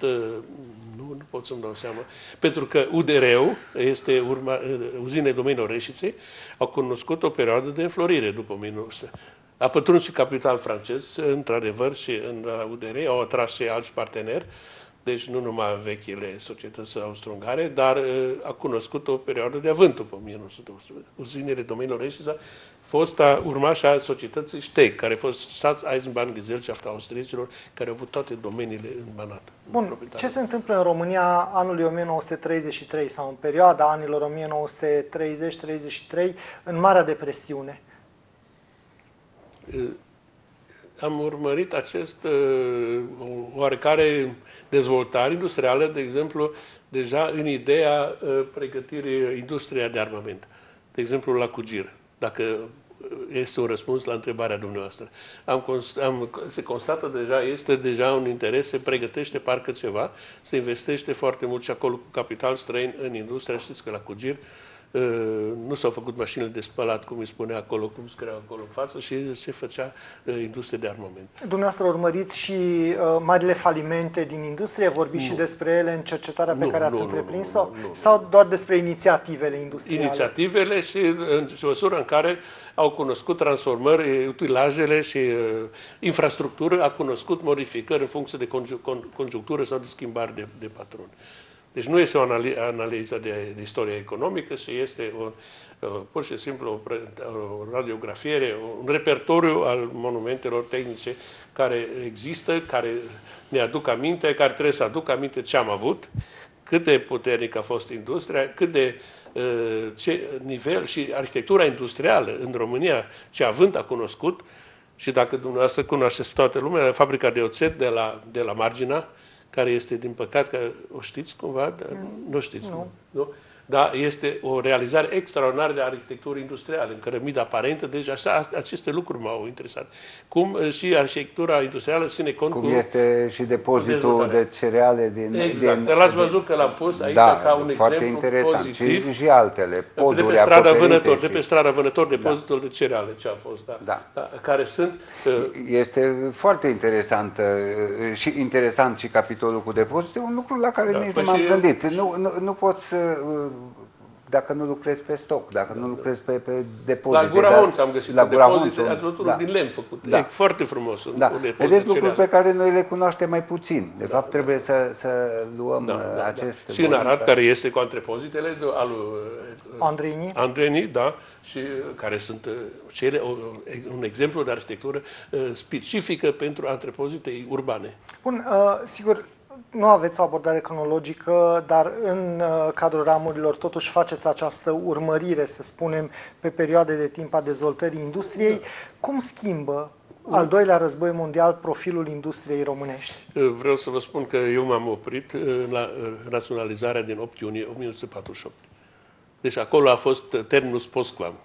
nu, nu pot să-mi dau seama, pentru că U D R-ul este urma, uzine domeniul Reșiței, au cunoscut o perioadă de înflorire după o mie nouă sute. A pătruns și capital francez, într-adevăr, și în U D R au atras și alți parteneri, deci nu numai vechile societăți austro-ungare, dar a cunoscut o perioadă de avânt după o mie nouă sute optsprezece. Uzinele domeniul Reșița, fosta urmașa a societății Steg, care a fost Staatseisenbahngesellschaft a austriecilor, care au avut toate domeniile în Banat. Bun, în ce se întâmplă în România anului o mie nouă sute treizeci și trei sau în perioada anilor o mie nouă sute treizeci treizeci și trei în Marea Depresiune? Am urmărit acest uh, oarecare dezvoltare industrială, de exemplu, deja în ideea uh, pregătirii industriei de armament. De exemplu, la Cugir, dacă este un răspuns la întrebarea dumneavoastră. Am const, am, se constată deja, este deja un interes, se pregătește parcă ceva, se investește foarte mult și acolo cu capital străin în industria. Știți că la Cugir Uh, nu s-au făcut mașinile de spălat, cum îi spunea acolo, cum scriau acolo în față, și se făcea uh, industrie de armament. Dumneavoastră urmăriți și uh, marile falimente din industrie? Vorbiți și despre ele în cercetarea pe nu, care ați nu, întreprins-o? Nu, nu, nu, sau doar despre inițiativele industriale? Inițiativele și în măsura în care au cunoscut transformări, utilajele și uh, infrastructură, a cunoscut modificări în funcție de conjunctură sau de schimbare de, de patron. Deci nu este o analiză de, de istorie economică, ci este o, pur și simplu o, o radiografiere, un repertoriu al monumentelor tehnice care există, care ne aduc aminte, care trebuie să aducă aminte ce am avut, cât de puternică a fost industria, cât de ce nivel și arhitectura industrială în România, ce avânt a cunoscut, și dacă dumneavoastră cunoașteți toată lumea, fabrica de oțet de la, de la Margina, care este, din păcat, că o știți cumva? Mm. Nu știți, nu. nu? Da, este o realizare extraordinară de arhitectură industrială, în cărămidă aparentă, deci așa, aceste lucruri m-au interesat. Cum și arhitectura industrială ține cont Cum cu... este și depozitul de cereale din... Exact, din, l-ați văzut că l-am pus aici da, ca un foarte exemplu interesant. pozitiv. Și, și altele, poduri de pe strada Vânător, și... de pe strada Vânător, depozitul da. de cereale, ce a fost, da. Da. Da, care sunt... Este foarte interesant și interesant și capitolul cu depozite, un lucru la care da, nici nu m-am și... gândit. Nu, nu, nu pot să... Dacă nu lucrezi pe stoc, dacă nu lucrezi pe, pe depozite. La Gura Honț am găsit la un depozit, ați văzut da. din lemn făcut. Da. E foarte frumos. Un, da. un Vedeți lucruri pe care noi le cunoaștem mai puțin. De da, fapt, da. trebuie să, să luăm da, da, acest... Da. Și în Arad, care este cu antrepozitele al Andreini, Andreini, da, și care sunt cele, un exemplu de arhitectură specifică pentru antrepozite urbane. Bun, uh, sigur, nu aveți o abordare cronologică, dar în cadrul ramurilor totuși faceți această urmărire, să spunem, pe perioade de timp a dezvoltării industriei. Cum schimbă al doilea război mondial profilul industriei românești? Vreau să vă spun că eu m-am oprit la naționalizarea din opt iunie o mie nouă sute patruzeci și opt. Deci acolo a fost terminus postquam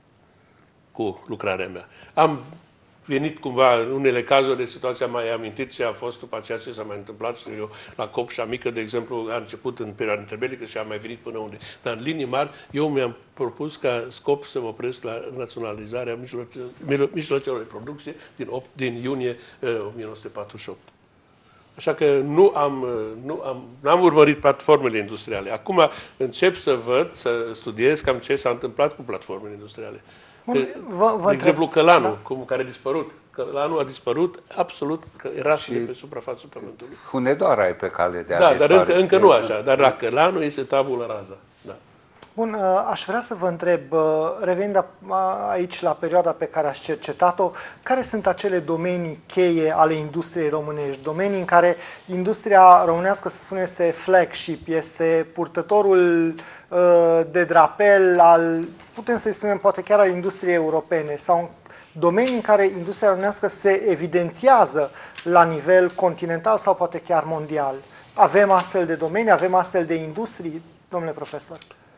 cu lucrarea mea. Am venit cumva în unele cazuri de situația mai amintit ce a fost după aceea ce s-a mai întâmplat, știu eu, la Copșa Mică, de exemplu, a început în perioada interbelică și a mai venit până unde. Dar în linii mari, eu mi-am propus ca scop să mă opresc la naționalizarea mijloacelor de producție din, opt, din iunie o mie nouă sute patruzeci și opt. Așa că nu am, nu am, n-am urmărit platformele industriale. Acum încep să văd, să studiez cam ce s-a întâmplat cu platformele industriale. Bun, de, vă, vă de exemplu, Călanu, da? cum, care a dispărut. Călanu a dispărut absolut, că era și pe suprafața pământului. Hunedoara e pe cale de a Da, dispare. dar încă, încă nu așa. Dar la Călanu este tabula rasa. Da. Bun, aș vrea să vă întreb, revenind aici la perioada pe care ați cercetat-o, care sunt acele domenii cheie ale industriei românești? Domenii în care industria românească, să spunem, este flagship, este purtătorul de drapel al, putem să-i spunem, poate chiar al industriei europene, sau domenii în care industria românească se evidențiază la nivel continental sau poate chiar mondial. Avem astfel de domenii, avem astfel de industrii, domnule profesor?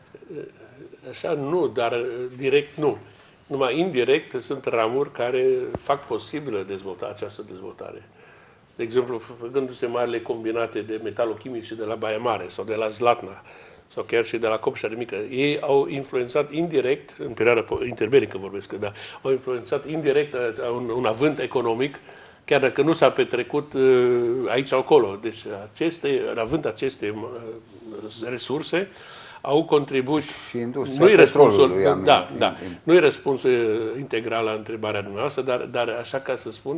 Așa nu, dar direct nu. Numai indirect sunt ramuri care fac posibilă dezvolta această dezvoltare. De exemplu, făcându-se marile combinate de metalochimice de la Baia Mare sau de la Zlatna, sau chiar și de la Copșa de Mică, ei au influențat indirect, în perioada interbelică vorbesc, da, au influențat indirect un, un avânt economic, chiar dacă nu s-a petrecut aici sau acolo. Deci, aceste, având aceste resurse, au contribuit. Nu-i răspunsul, da, da, nu-i răspunsul integral la întrebarea dumneavoastră, dar, dar așa ca să spun,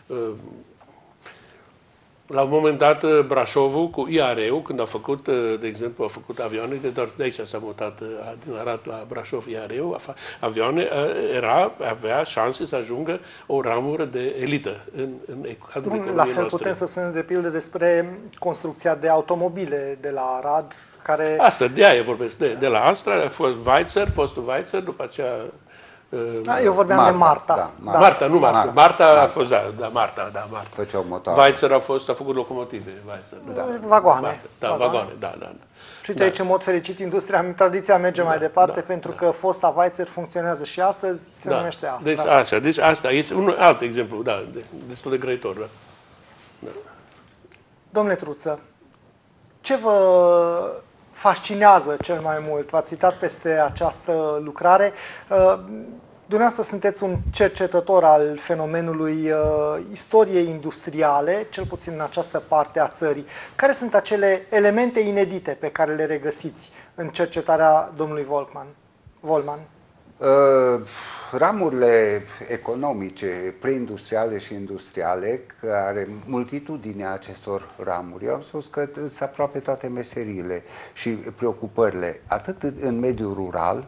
la un moment dat, Brașovul cu I A R-ul, când a făcut, de exemplu, a făcut avioane, de doar de aici s-a mutat din Arad la Brașov I A R-ul, avioane, era, avea șanse să ajungă o ramură de elită în, în cadrul economiei La fel noastre. putem să spunem, de pildă, despre construcția de automobile de la Arad, care... Asta, de aia vorbesc, de, de la Astra, a fost Weitzer, fostul Weitzer, după aceea... Da, eu vorbeam Marta, de Marta. Da, Da. Marta, nu Marta. Marta, Marta Marta. a fost, da, da, Marta, da, Marta. Făceau motoare. Weitzer a fost, a făcut locomotive, Weitzer. Da. Vagoane. Marta. Da, vagoane, vagoane, da, da. da. Și de aici, în mod fericit, industria, tradiția merge da, mai departe, da, pentru da. că fosta Weitzer funcționează și astăzi, se da. numește Astra. Deci, așa, deci asta este un alt exemplu, da, de, destul de grăitor, da. da. Domnule Truță, ce vă fascinează cel mai mult? V-ați uitat peste această lucrare. Dumneavoastră sunteți un cercetător al fenomenului uh, istoriei industriale, cel puțin în această parte a țării. Care sunt acele elemente inedite pe care le regăsiți în cercetarea domnului Volkmann? Volman? Uh, ramurile economice, preindustriale și industriale, care multitudinea acestor ramuri, eu am spus că sunt aproape toate meseriile și preocupările, atât în mediul rural,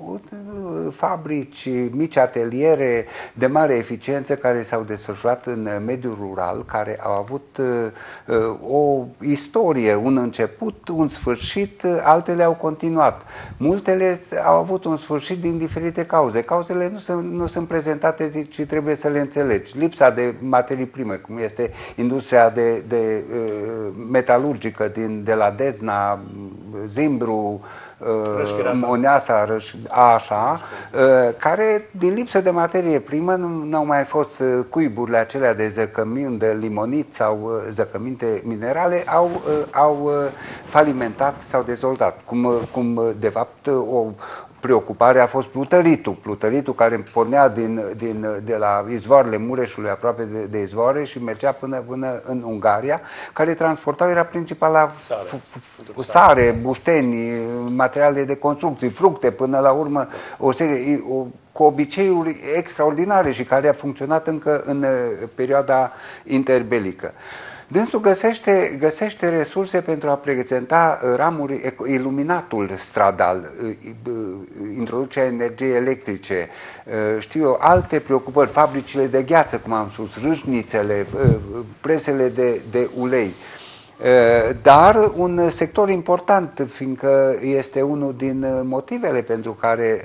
fabrici, mici ateliere de mare eficiență care s-au desfășurat în mediul rural, care au avut uh, o istorie, un început, un sfârșit, altele au continuat. Multele au avut un sfârșit din diferite cauze. Cauzele nu sunt, nu sunt prezentate, ci trebuie să le înțelegi. Lipsa de materii prime, cum este industria de, de uh, metalurgică din, de la Dezna, Zimbru, Moneasa, așa, care din lipsă de materie primă nu au mai fost cuiburile acelea de zăcămini, de limonit sau zăcăminte minerale, au, au falimentat, s-au dezvoltat. Cum, cum de fapt o preocupare a fost plutăritul. Plutăritul care pornea din, din, de la izvoarele Mureșului, aproape de, de izvoare, și mergea până, până în Ungaria, care transportau, era principala sare, sare bușteni, materiale de construcții, fructe, până la urmă o serie, o, cu obiceiuri extraordinare și care a funcționat încă în perioada interbelică. Dânsul găsește, găsește resurse pentru a prezenta ramuri, iluminatul stradal, introducerea energiei electrice, știu eu, alte preocupări, fabricile de gheață, cum am spus, râșnițele, presele de, de ulei. Dar un sector important, fiindcă este unul din motivele pentru care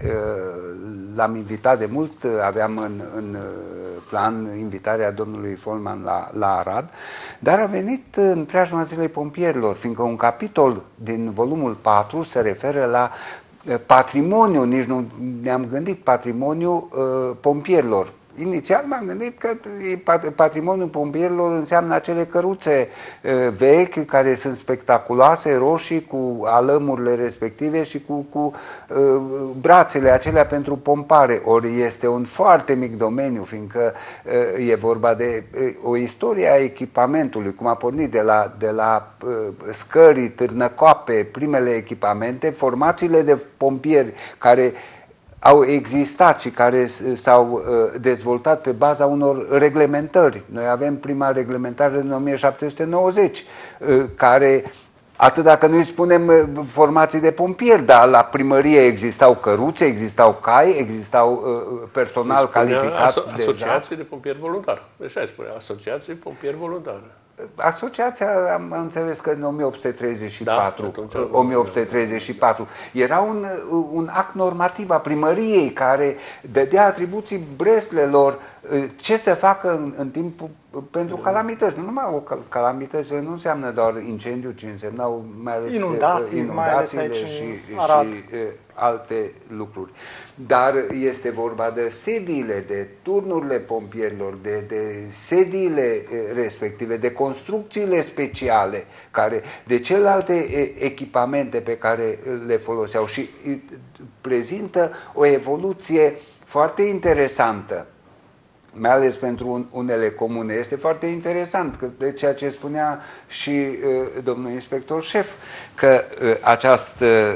l-am invitat de mult, aveam în, în plan invitarea domnului Volman la, la Arad, dar a venit în preajma Zilei Pompierilor, fiindcă un capitol din volumul patru se referă la patrimoniu, nici nu ne-am gândit, patrimoniu pompierilor. Inițial m-am gândit că patrimoniul pompierilor înseamnă acele căruțe vechi, care sunt spectaculoase, roșii, cu alămurile respective și cu, cu uh, brațele acelea pentru pompare. Ori este un foarte mic domeniu, fiindcă uh, e vorba de uh, o istorie a echipamentului, cum a pornit de la, de la uh, scării, târnăcoape, primele echipamente, formațiile de pompieri care au existat și care s-au dezvoltat pe baza unor reglementări. Noi avem prima reglementare în o mie șapte sute nouăzeci, care, atât dacă nu îi spunem formații de pompieri, dar la primărie existau căruțe, existau cai, existau personal calificat. Aso asociații de pompieri voluntari. Așa îi spune, asociații pompieri voluntari. Asociația, am înțeles că în o mie opt sute treizeci și patru, da, o mie opt sute treizeci și patru era un, un act normativ a primăriei care dădea atribuții breslelor ce să facă în, în timpul pentru calamități. Nu numai o calamități, nu înseamnă doar incendiu, ci însemnau mai ales inundații, inundațiile mai ales și, Arad. și alte lucruri. Dar este vorba de sediile, de turnurile pompierilor, de, de sediile respective, de construcțiile speciale, care, de celelalte echipamente pe care le foloseau și prezintă o evoluție foarte interesantă, mai ales pentru unele comune. Este foarte interesant că de ceea ce spunea și uh, domnul inspector șef, că uh, această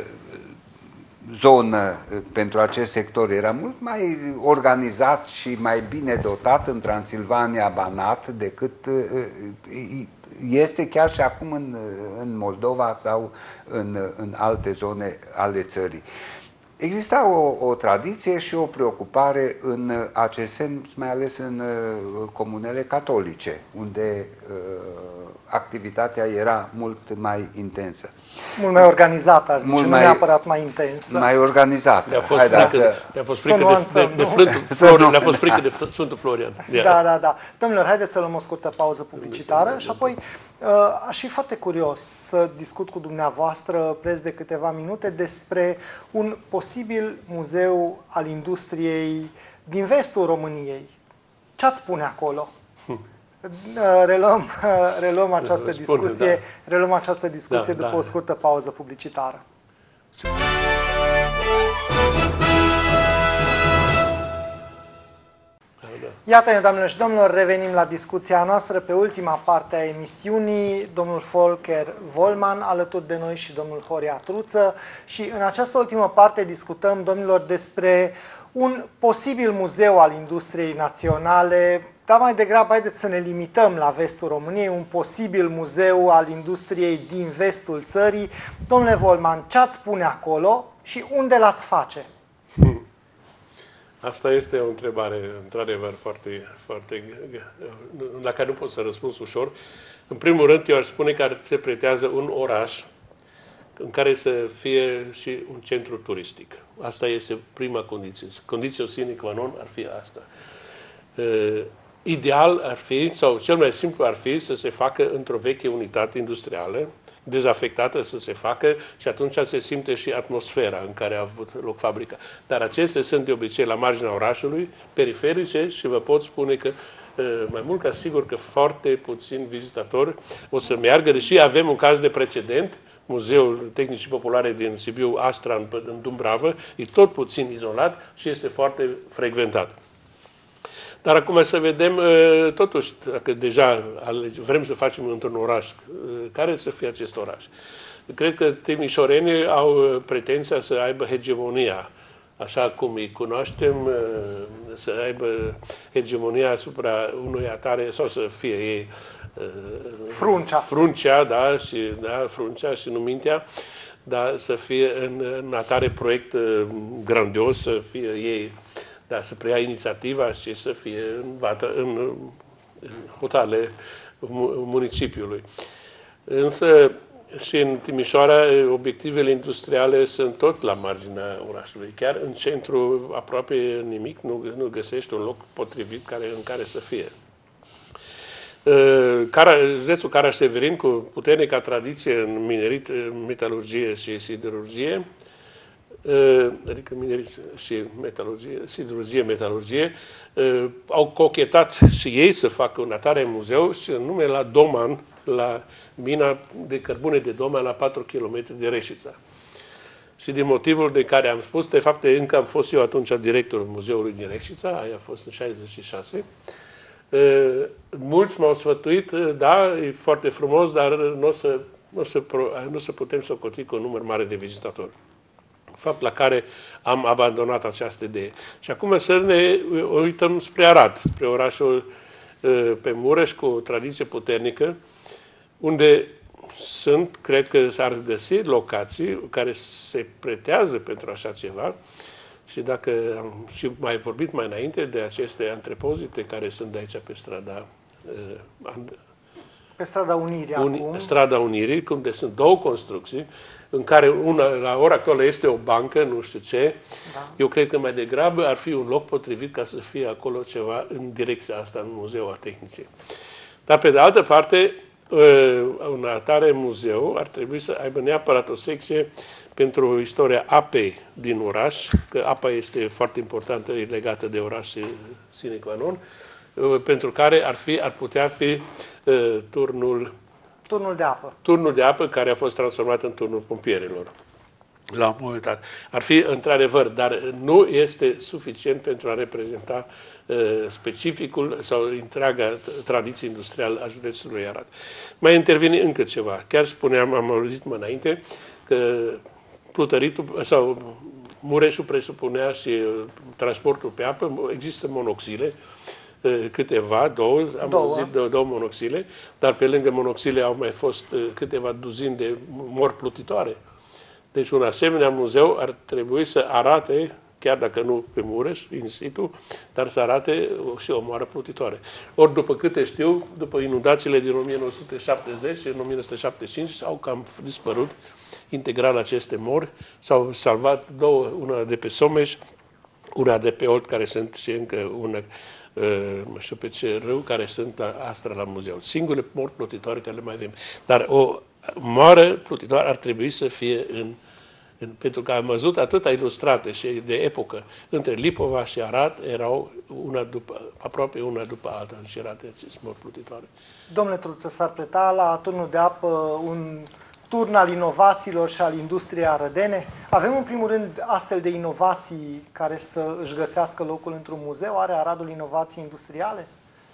zonă pentru acest sector era mult mai organizat și mai bine dotat în Transilvania, Banat, decât uh, este chiar și acum în, în Moldova sau în, în alte zone ale țării. Exista o, o tradiție și o preocupare în acest sens, mai ales în uh, comunele catolice, unde uh, activitatea era mult mai intensă. Mult mai organizată, aș zice, mult nu mai, neapărat mai intensă. Mai organizată. Le-a fost frică, de, le fost frică nuanțăm, de, de, de, Florian, le-a fost frică de Sfântul Florian. Da, da, da. Domnilor, haideți să luăm o scurtă pauză publicitară și apoi uh, aș fi foarte curios să discut cu dumneavoastră preț de câteva minute despre un posibil muzeu al industriei din vestul României. Ce ați spune acolo? Reluăm, reluăm această Răspunde, discuție, da. reluăm această discuție Da, după da. o scurtă pauză publicitară. Iată-ne, doamnelor și domnilor, revenim la discuția noastră pe ultima parte a emisiunii, domnul Volker Volman alături de noi și domnul Horia Truță, și în această ultimă parte discutăm, domnilor, despre un posibil muzeu al industriei naționale, dar mai degrabă haideți să ne limităm la vestul României, un posibil muzeu al industriei din vestul țării. Domnule Volman, ce ați spune acolo și unde l-ați face? Asta este o întrebare, într-adevăr, foarte, foarte, la care nu pot să răspund ușor. În primul rând, eu aș spune că se pretează un oraș în care să fie și un centru turistic. Asta este prima condiție. Condiția sine qua non ar fi asta. Uh, ideal ar fi, sau cel mai simplu ar fi, să se facă într-o veche unitate industrială, dezafectată, să se facă, și atunci se simte și atmosfera în care a avut loc fabrica. Dar acestea sunt de obicei la marginea orașului, periferice, și vă pot spune că mai mult ca sigur că foarte puțini vizitatori o să meargă, deși avem un caz de precedent, Muzeul Tehnicii Populare din Sibiu, Astra, în, în Dumbravă, e tot puțin izolat și este foarte frecventat. Dar acum să vedem, totuși, dacă deja vrem să facem într-un oraș, care să fie acest oraș? Cred că timișorenii au pretenția să aibă hegemonia, așa cum îi cunoaștem, să aibă hegemonia asupra unui atare, sau să fie ei Fruncea. Fruncea, da, și, da, Fruncea și nu Mintea, dar să fie în, în atare proiect grandios, să fie ei, da, să preia inițiativa și să fie în, vată, în, în hotarele municipiului. Însă și în Timișoara obiectivele industriale sunt tot la marginea orașului. Chiar în centru aproape nimic, nu, nu găsești un loc potrivit care, în care să fie. Cara, județul Caraș-Severin, cu puternică tradiție în minerit, metalurgie și siderurgie, adică minerit și metalurgie, siderurgie, metalurgie, au cochetat și ei să facă un atare muzeu și în nume la Doman, la mina de cărbune de Doman, la patru kilometri de Reșița. Și din motivul de care am spus, de fapt, încă am fost eu atunci directorul muzeului din Reșița, aia a fost în șaizeci și șase, mulți m-au sfătuit, da, e foarte frumos, dar nu o să, nu o să, nu o să putem socoti cu un număr mare de vizitatori. Fapt la care am abandonat această idee. Și acum să ne uităm spre Arad, spre orașul pe Mureș, cu o tradiție puternică, unde sunt, cred că s-ar găsi locații care se pretează pentru așa ceva. Și dacă am și mai vorbit mai înainte de aceste antrepozite care sunt de aici pe strada pe strada Unirii, Uni, acum. strada Unirii, unde sunt două construcții, în care una, la ora actuală este o bancă, nu știu ce. Da. Eu cred că mai degrabă ar fi un loc potrivit ca să fie acolo ceva în direcția asta, în Muzeul al Tehnicii. Dar pe de altă parte, un atare muzeu ar trebui să aibă neapărat o secție pentru istoria apei din oraș, că apa este foarte importantă, e legată de oraș sine qua non, pentru care ar, fi, ar putea fi uh, turnul, turnul de apă. Turnul de apă care a fost transformat în turnul pompierilor. La un moment dat. Ar fi într-adevăr, dar nu este suficient pentru a reprezenta uh, specificul sau întreaga tradiție industrială a județului Arad. Mai intervine încă ceva. Chiar spuneam, am auzit mai înainte, că plutăritul sau Mureșul presupunea și transportul pe apă, există monoxile, câteva, două, am două. auzit două, două monoxile, dar pe lângă monoxile au mai fost câteva duzini de mori plutitoare. Deci un asemenea muzeu ar trebui să arate, chiar dacă nu pe Mureș, in situ, dar să arate și o moară plutitoare. Ori, după câte știu, după inundațiile din o mie nouă sute șaptezeci și în o mie nouă sute șaptezeci și cinci au cam dispărut integral aceste mori. S-au salvat două, una de pe Someș, una de pe Olt, care sunt și încă una, nu știu pe ce râu, care sunt la Astra la muzeu. Singurele mori plutitoare care le mai avem. Dar o moară plutitoare ar trebui să fie în În, pentru că am văzut atâta ilustrate și de epocă, între Lipova și Arad erau una după, aproape una după alta înșirate aceste mori plutitoare. Domnule Truță, s-ar preta la turnul de apă un turn al inovațiilor și al industriei arădene? Avem în primul rând astfel de inovații care să își găsească locul într-un muzeu? Are Aradul inovații industriale?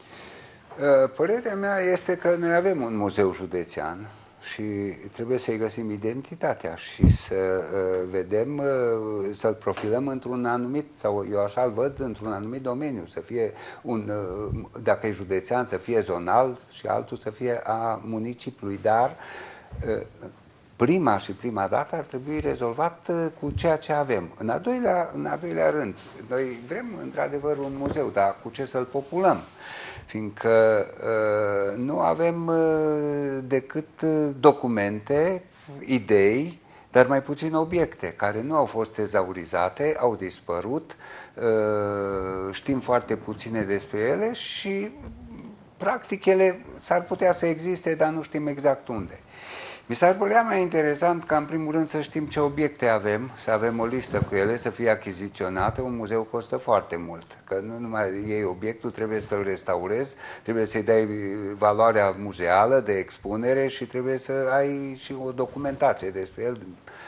Părerea mea este că noi avem un muzeu județean și trebuie să-i găsim identitatea și să uh, vedem, uh, să-l profilăm într-un anumit, sau eu așa-l văd, într-un anumit domeniu, să fie un, uh, dacă e județean, să fie zonal și altul să fie a municipiului, dar uh, prima și prima dată ar trebui rezolvat uh, cu ceea ce avem. În al doilea, în al doilea rând, noi vrem într-adevăr un muzeu, dar cu ce să-l populăm? Fiindcă uh, nu avem uh, decât documente, idei, dar mai puțin obiecte, care nu au fost tezaurizate, au dispărut, uh, știm foarte puține despre ele și, practic, ele s-ar putea să existe, dar nu știm exact unde. Mi s-ar părea mai interesant ca, în primul rând, să știm ce obiecte avem, să avem o listă cu ele, să fie achiziționate. Un muzeu costă foarte mult, că nu numai iei obiectul, trebuie să-l restaurezi, trebuie să-i dai valoarea muzeală de expunere și trebuie să ai și o documentație despre el,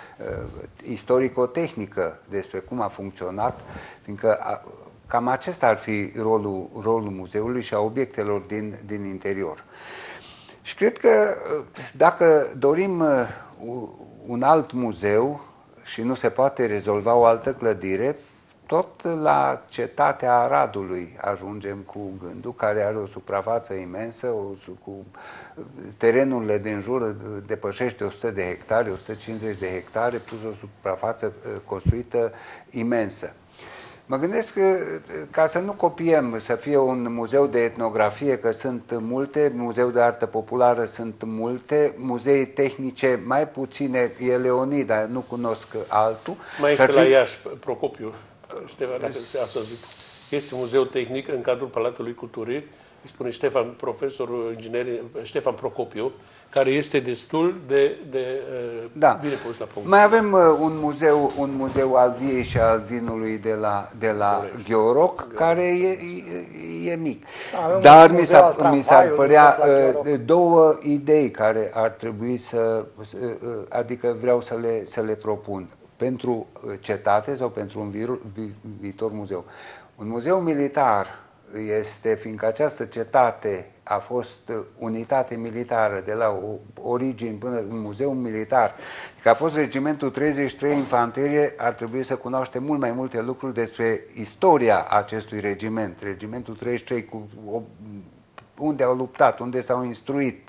istorico-tehnică, despre cum a funcționat, fiindcă cam acesta ar fi rolul, rolul muzeului și a obiectelor din, din interior. Și cred că dacă dorim un alt muzeu și nu se poate rezolva o altă clădire, tot la Cetatea Aradului ajungem cu gândul, care are o suprafață imensă, o, cu terenurile din jur depășește o sută de hectare, o sută cincizeci de hectare, plus o suprafață construită imensă. Mă gândesc că, ca să nu copiem, să fie un muzeu de etnografie, că sunt multe, muzeu de artă populară sunt multe, muzee tehnice mai puține, e Leonida, nu cunosc altul. Mai este la Iași, Procopiu, Ștefan, dacă se astăzi. Este muzeu tehnic în cadrul Palatului Culturii, spune Ștefan, profesorul inginer Ștefan Procopiu, care este destul de, de da. bine pus la punct. Mai avem uh, un muzeu, un muzeu al viei și al vinului de la, de la Gheoroc, care e, e, e mic. Avem Dar mi s-ar, mi s-ar părea uh, două idei care ar trebui să, uh, adică vreau să le, să le propun pentru cetate sau pentru un vi, vi, viitor muzeu. Un muzeu militar este, fiindcă această cetate a fost unitate militară de la origini până în muzeu militar, că a fost regimentul treizeci și trei Infanterie, ar trebui să cunoaște mult mai multe lucruri despre istoria acestui regiment. Regimentul treizeci și trei cu o, unde au luptat, unde s-au instruit,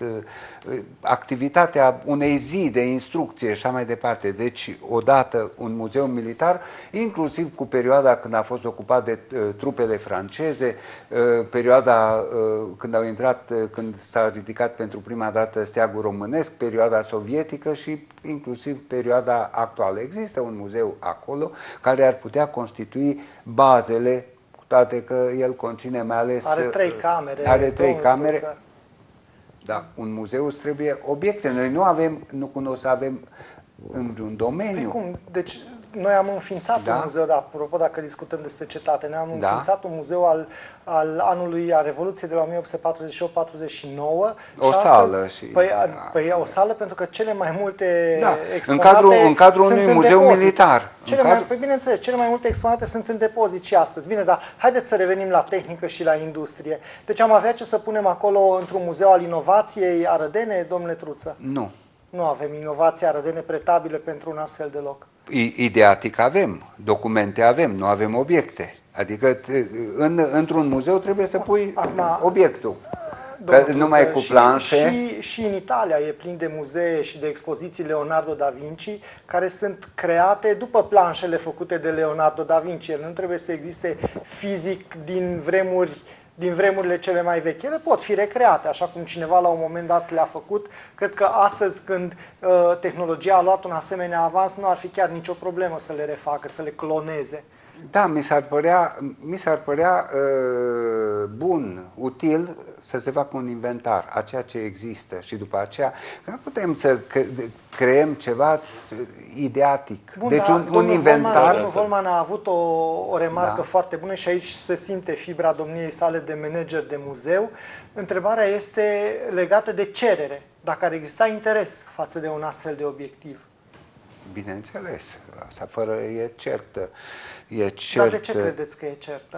activitatea unei zi de instrucție și așa mai departe. Deci, odată, un muzeu militar, inclusiv cu perioada când a fost ocupat de trupele franceze, perioada când au intrat, când s-a ridicat pentru prima dată steagul românesc, perioada sovietică și inclusiv perioada actuală. Există un muzeu acolo care ar putea constitui bazele, toate că el conține mai ales... Are trei camere. Are trei camere. Truță. Da, un muzeu îți trebuie obiecte. Noi nu avem, nu cunosc să avem în un domeniu. Păi cum? Deci noi am înființat da? un muzeu, da, apropo dacă discutăm despre cetate, noi am da? înființat un muzeu al, al anului, a Revoluției de la o mie opt sute patruzeci și opt patruzeci și nouă. O și sală. Astăzi, Și, păi, da. păi o sală pentru că cele mai multe da. exponate în cadrul, în cadrul unui sunt muzeu în depozit. militar. Cele în mai, cadru... păi bineînțeles, cele mai multe exponate sunt în depozit și astăzi. Bine, dar haideți să revenim la tehnică și la industrie. Deci am avea ce să punem acolo într-un muzeu al inovației arădene, domnule Truță? Nu. Nu avem inovații arădene pretabile pentru un astfel de loc. Ideatic avem, documente avem, nu avem obiecte. Adică în, într-un muzeu trebuie să pui Acum, obiectul. Că numai cu planșe. Și, și, și în Italia e plin de muzee și de expoziții Leonardo da Vinci care sunt create după planșele făcute de Leonardo da Vinci. El nu trebuie să existe fizic din vremuri din vremurile cele mai vechi. Ele pot fi recreate, așa cum cineva la un moment dat le-a făcut. Cred că astăzi, când uh, tehnologia a luat un asemenea avans, nu ar fi chiar nicio problemă să le refacă, să le cloneze. Da, mi s-ar părea, mi s-ar părea uh, bun, util să se facă un inventar a ceea ce există și după aceea nu putem să creăm ceva ideatic. Bun, deci da, un, un inventar... Volman, domnul Volman a avut o, o remarcă da. foarte bună și aici se simte fibra domniei sale de manager de muzeu. Întrebarea este legată de cerere, dacă ar exista interes față de un astfel de obiectiv. Bineînțeles, asta fără e certă. E cert. Dar de ce credeți că e certă?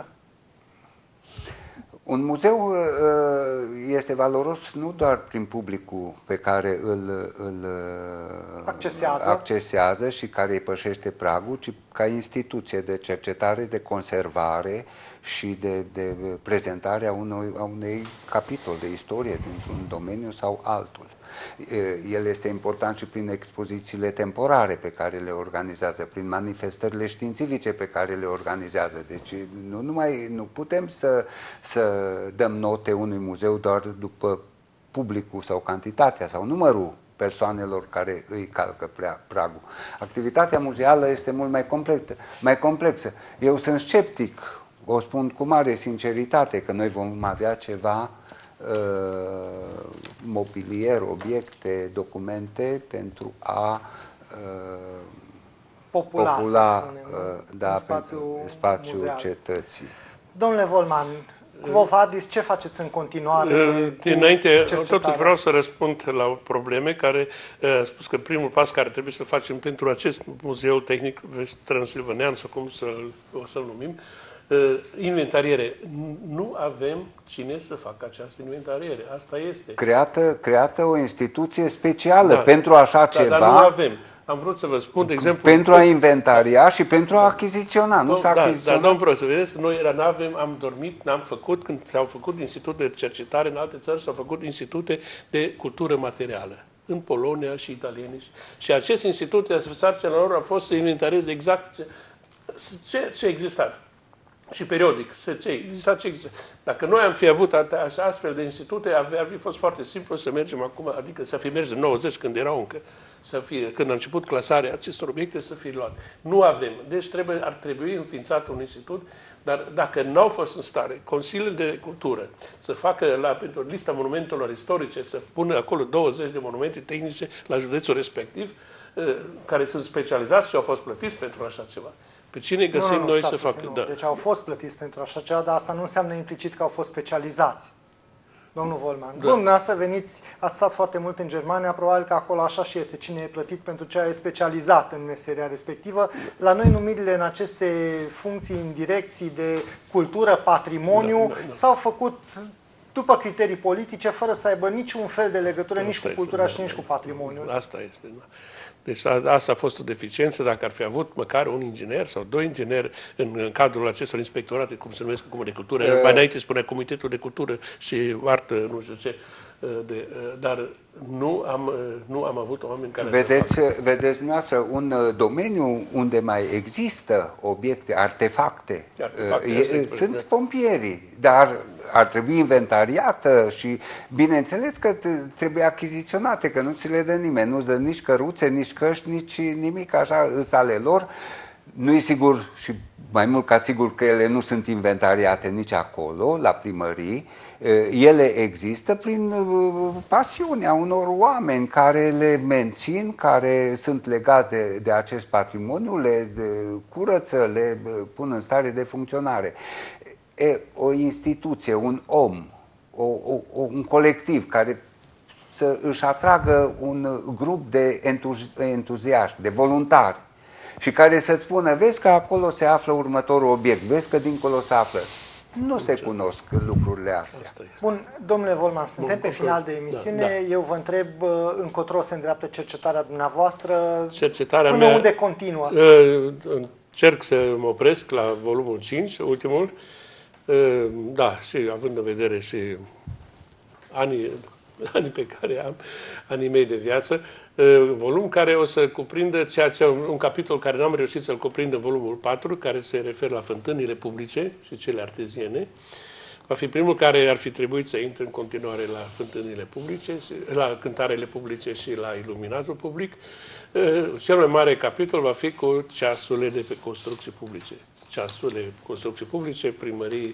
Un muzeu este valoros nu doar prin publicul pe care îl, îl accesează. accesează și care îi pășește pragul, ci ca instituție de cercetare, de conservare și de, de prezentare a unui, a unei capitol de istorie dintr-un domeniu sau altul. El este important și prin expozițiile temporare pe care le organizează, prin manifestările științifice pe care le organizează. Deci nu, numai, nu putem să, să dăm note unui muzeu doar după publicul sau cantitatea sau numărul persoanelor care îi calcă prea pragul. Activitatea muzeală este mult mai complexă, mai complexă. Eu sunt sceptic, o spun cu mare sinceritate, că noi vom avea ceva mobilier, obiecte, documente pentru a uh, popula, popula spunem, uh, da, spațiul, spațiul cetății. Domnule Volman, Quo vadis, ce faceți în continuare? Înainte, totuși vreau să răspund la probleme care a spus că primul pas care trebuie să facem pentru acest muzeu tehnic transilvanean, sau cum să, o să-l numim, inventariere. Nu avem cine să facă această inventariere. Asta este. Creată, creată o instituție specială da, pentru așa da, ceva. Dar nu avem. Am vrut să vă spun, de exemplu... Pentru a inventaria și pentru a achiziționa, nu s-a da, achiziționat. Da, domnul profesor, vedeți, noi era, n-avem, am dormit, n-am făcut, când s-au făcut institute de cercetare în alte țări, s-au făcut institute de cultură materială. În Polonia și italieni. Și acest institut, sarcina lor a fost să inventarieze exact ce, ce, ce a existat. și periodic. Ce exista, ce exista. Dacă noi am fi avut astfel de institute, ar fi fost foarte simplu să mergem acum, adică să fi mers în nouăzeci, când erau încă, să fie, când a început clasarea acestor obiecte, să fie luat. Nu avem. Deci trebuie, ar trebui înființat un institut, dar dacă nu au fost în stare Consiliul de Cultură să facă la, pentru lista monumentelor istorice, să pună acolo douăzeci de monumente tehnice la județul respectiv, care sunt specializați și au fost plătiți pentru așa ceva. Pe cine găsim nu, nu, noi stați, să facă? Da. Deci au fost plătiți pentru așa ceva, dar asta nu înseamnă implicit că au fost specializați. Domnul Volman. Da. Bun, dumneavoastră veniți, ați stat foarte mult în Germania, probabil că acolo așa și este. Cine e plătit pentru ce e specializat în meseria respectivă. La noi numirile în aceste funcții, în direcții de cultură, patrimoniu, da, da, da. s-au făcut după criterii politice, fără să aibă niciun fel de legătură asta nici cu cultura este, și nici da, cu patrimoniul. Asta este, da. Deci a, asta a fost o deficiență, dacă ar fi avut măcar un inginer sau doi ingineri în, în cadrul acestor inspectorate, cum se numesc, cum de cultură, uh, mai înainte spunea Comitetul de Cultură și Artă, nu știu ce, de, dar nu am, nu am avut oameni care vedeți, să facă. Vedeți dumneavoastră un domeniu unde mai există obiecte, artefacte, artefacte e, sunt de... pompierii, dar ar trebui inventariată și bineînțeles că trebuie achiziționate, că nu ți le dă nimeni, nu-ți dă nici căruțe, nici căști, nici nimic, așa îs ale lor. Nu e sigur și mai mult ca sigur că ele nu sunt inventariate nici acolo, la primării. Ele există prin pasiunea unor oameni care le mențin, care sunt legați de, de acest patrimoniu, le curăță, le pun în stare de funcționare. E, o instituție, un om, o, o, un colectiv care să își atragă un grup de entuzi, entuziaști, de voluntari și care să-ți spună, vezi că acolo se află următorul obiect, vezi că dincolo se află. Nu se cunosc lucrurile astea. Bun, domnule Volman, suntem Bun, pe final de emisiune. Da, da. Eu vă întreb încotro se îndreaptă cercetarea dumneavoastră, cercetarea până mea, unde continuă? Încerc să mă opresc la volumul cinci, ultimul. Da, și având în vedere și anii, anii pe care am, anii mei de viață, volum care o să cuprindă ceea ce, un capitol care n-am reușit să-l cuprindă, volumul patru, care se referă la fântânile publice și cele arteziene. Va fi primul care ar fi trebuit să intre în continuare la fântânile publice, la cântarele publice și la iluminatul public. Cel mai mare capitol va fi cu ceasurile de pe construcții publice. Ceasurile construcții publice, primării,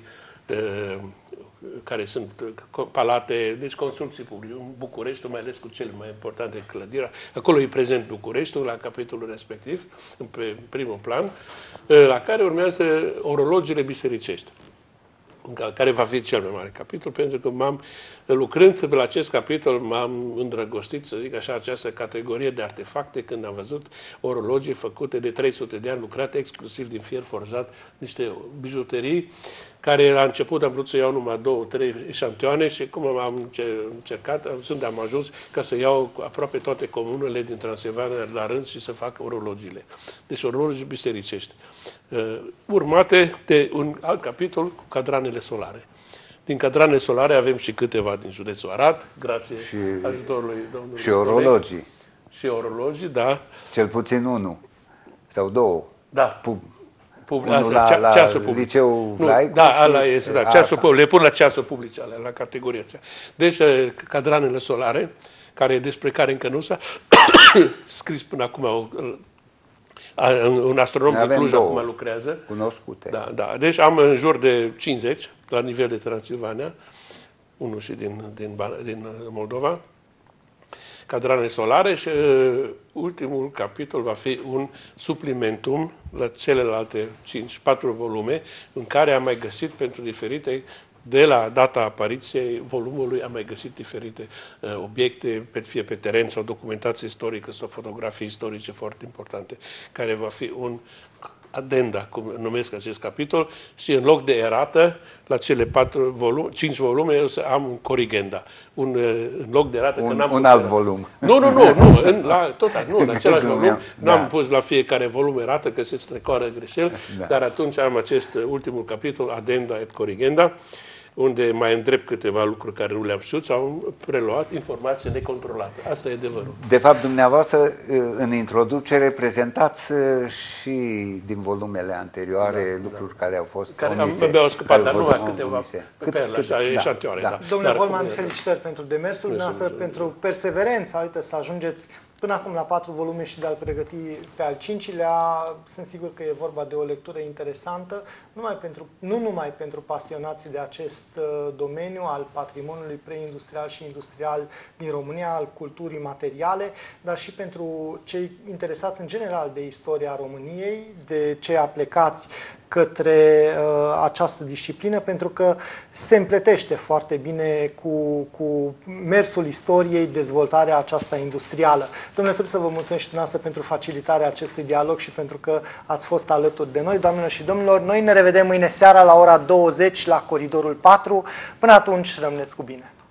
care sunt palate, deci construcții publice. În București, mai ales cu cele mai importante clădiri. Acolo e prezent Bucureștiul, la capitolul respectiv, pe primul plan, la care urmează orologiile bisericești, care va fi cel mai mare capitol, pentru că m-am, lucrând pe acest capitol, m-am îndrăgostit, să zic așa, această categorie de artefacte, când am văzut orologii făcute de trei sute de ani, lucrate exclusiv din fier forjat, niște bijuterii, care la început am vrut să iau numai două, trei eșantioane și cum am încercat, sunt am ajuns ca să iau aproape toate comunele din Transilvania la rând și să fac orologiile. Deci orologii bisericești. Urmate de un alt capitol cu cadranele solare. Din cadranele solare avem și câteva din județul Arad, grație și, ajutorului domnului. Și orologii. Și orologii, da. Cel puțin unul sau două. Da. Pub Unul asta, la, la ceasul public. Liceu nu, Laicu da, ala este, da, ceasul public, le pun la ceasul public, la, la categoria aceea. Deci, cadranele solare, care, despre care încă nu s-a scris până acum, un astronom din Cluj acum lucrează. Cunoscute. Da, da. Deci am în jur de cincizeci, la nivel de Transilvania, unul și din, din, din Moldova, cadranele solare și uh, ultimul capitol va fi un suplimentum la celelalte cinci, patru volume în care am mai găsit pentru diferite, de la data apariției volumului, am mai găsit diferite uh, obiecte, pe, fie pe teren sau documentație istorică sau fotografii istorice foarte importante, care va fi un adenda, cum numesc acest capitol, și în loc de erată, la cele patru volume, cinci volume, eu să am un corigenda. Un, în loc de erată, un, că n-am un alt volum. Nu, nu, nu, nu, în, la, tot, nu, în același volum, n-am da. pus la fiecare volum erată, că se strecoară greșel, da. Dar atunci am acest ultimul capitol, adenda et corigenda. unde mai îndrept câteva lucruri care nu le-am știut sau am preluat informație necontrolată. Asta e adevărul. De fapt, dumneavoastră, în introducere, prezentați și din volumele anterioare da, lucruri da. care au fost care omise. Care au scăpat, dar numai câteva cât, perle, așa, da, eșantioane. Da. Da. Domnule Volman, felicitări pentru demersul dumneavoastră, pentru perseverența, uite, să ajungeți până acum la patru volume și de a-l pregăti pe al cincilea. Sunt sigur că e vorba de o lectură interesantă, numai pentru, nu numai pentru pasionații de acest uh, domeniu al patrimoniului preindustrial și industrial din România, al culturii materiale, dar și pentru cei interesați în general de istoria României, de cei aplecați către uh, această disciplină, pentru că se împletește foarte bine cu, cu mersul istoriei, dezvoltarea aceasta industrială. Domnule Trup, să vă mulțumesc și dumneavoastră pentru facilitarea acestui dialog și pentru că ați fost alături de noi. Doamnelor și domnilor, noi ne revedem mâine seara la ora douăzeci la Coridorul patru. Până atunci, rămâneți cu bine!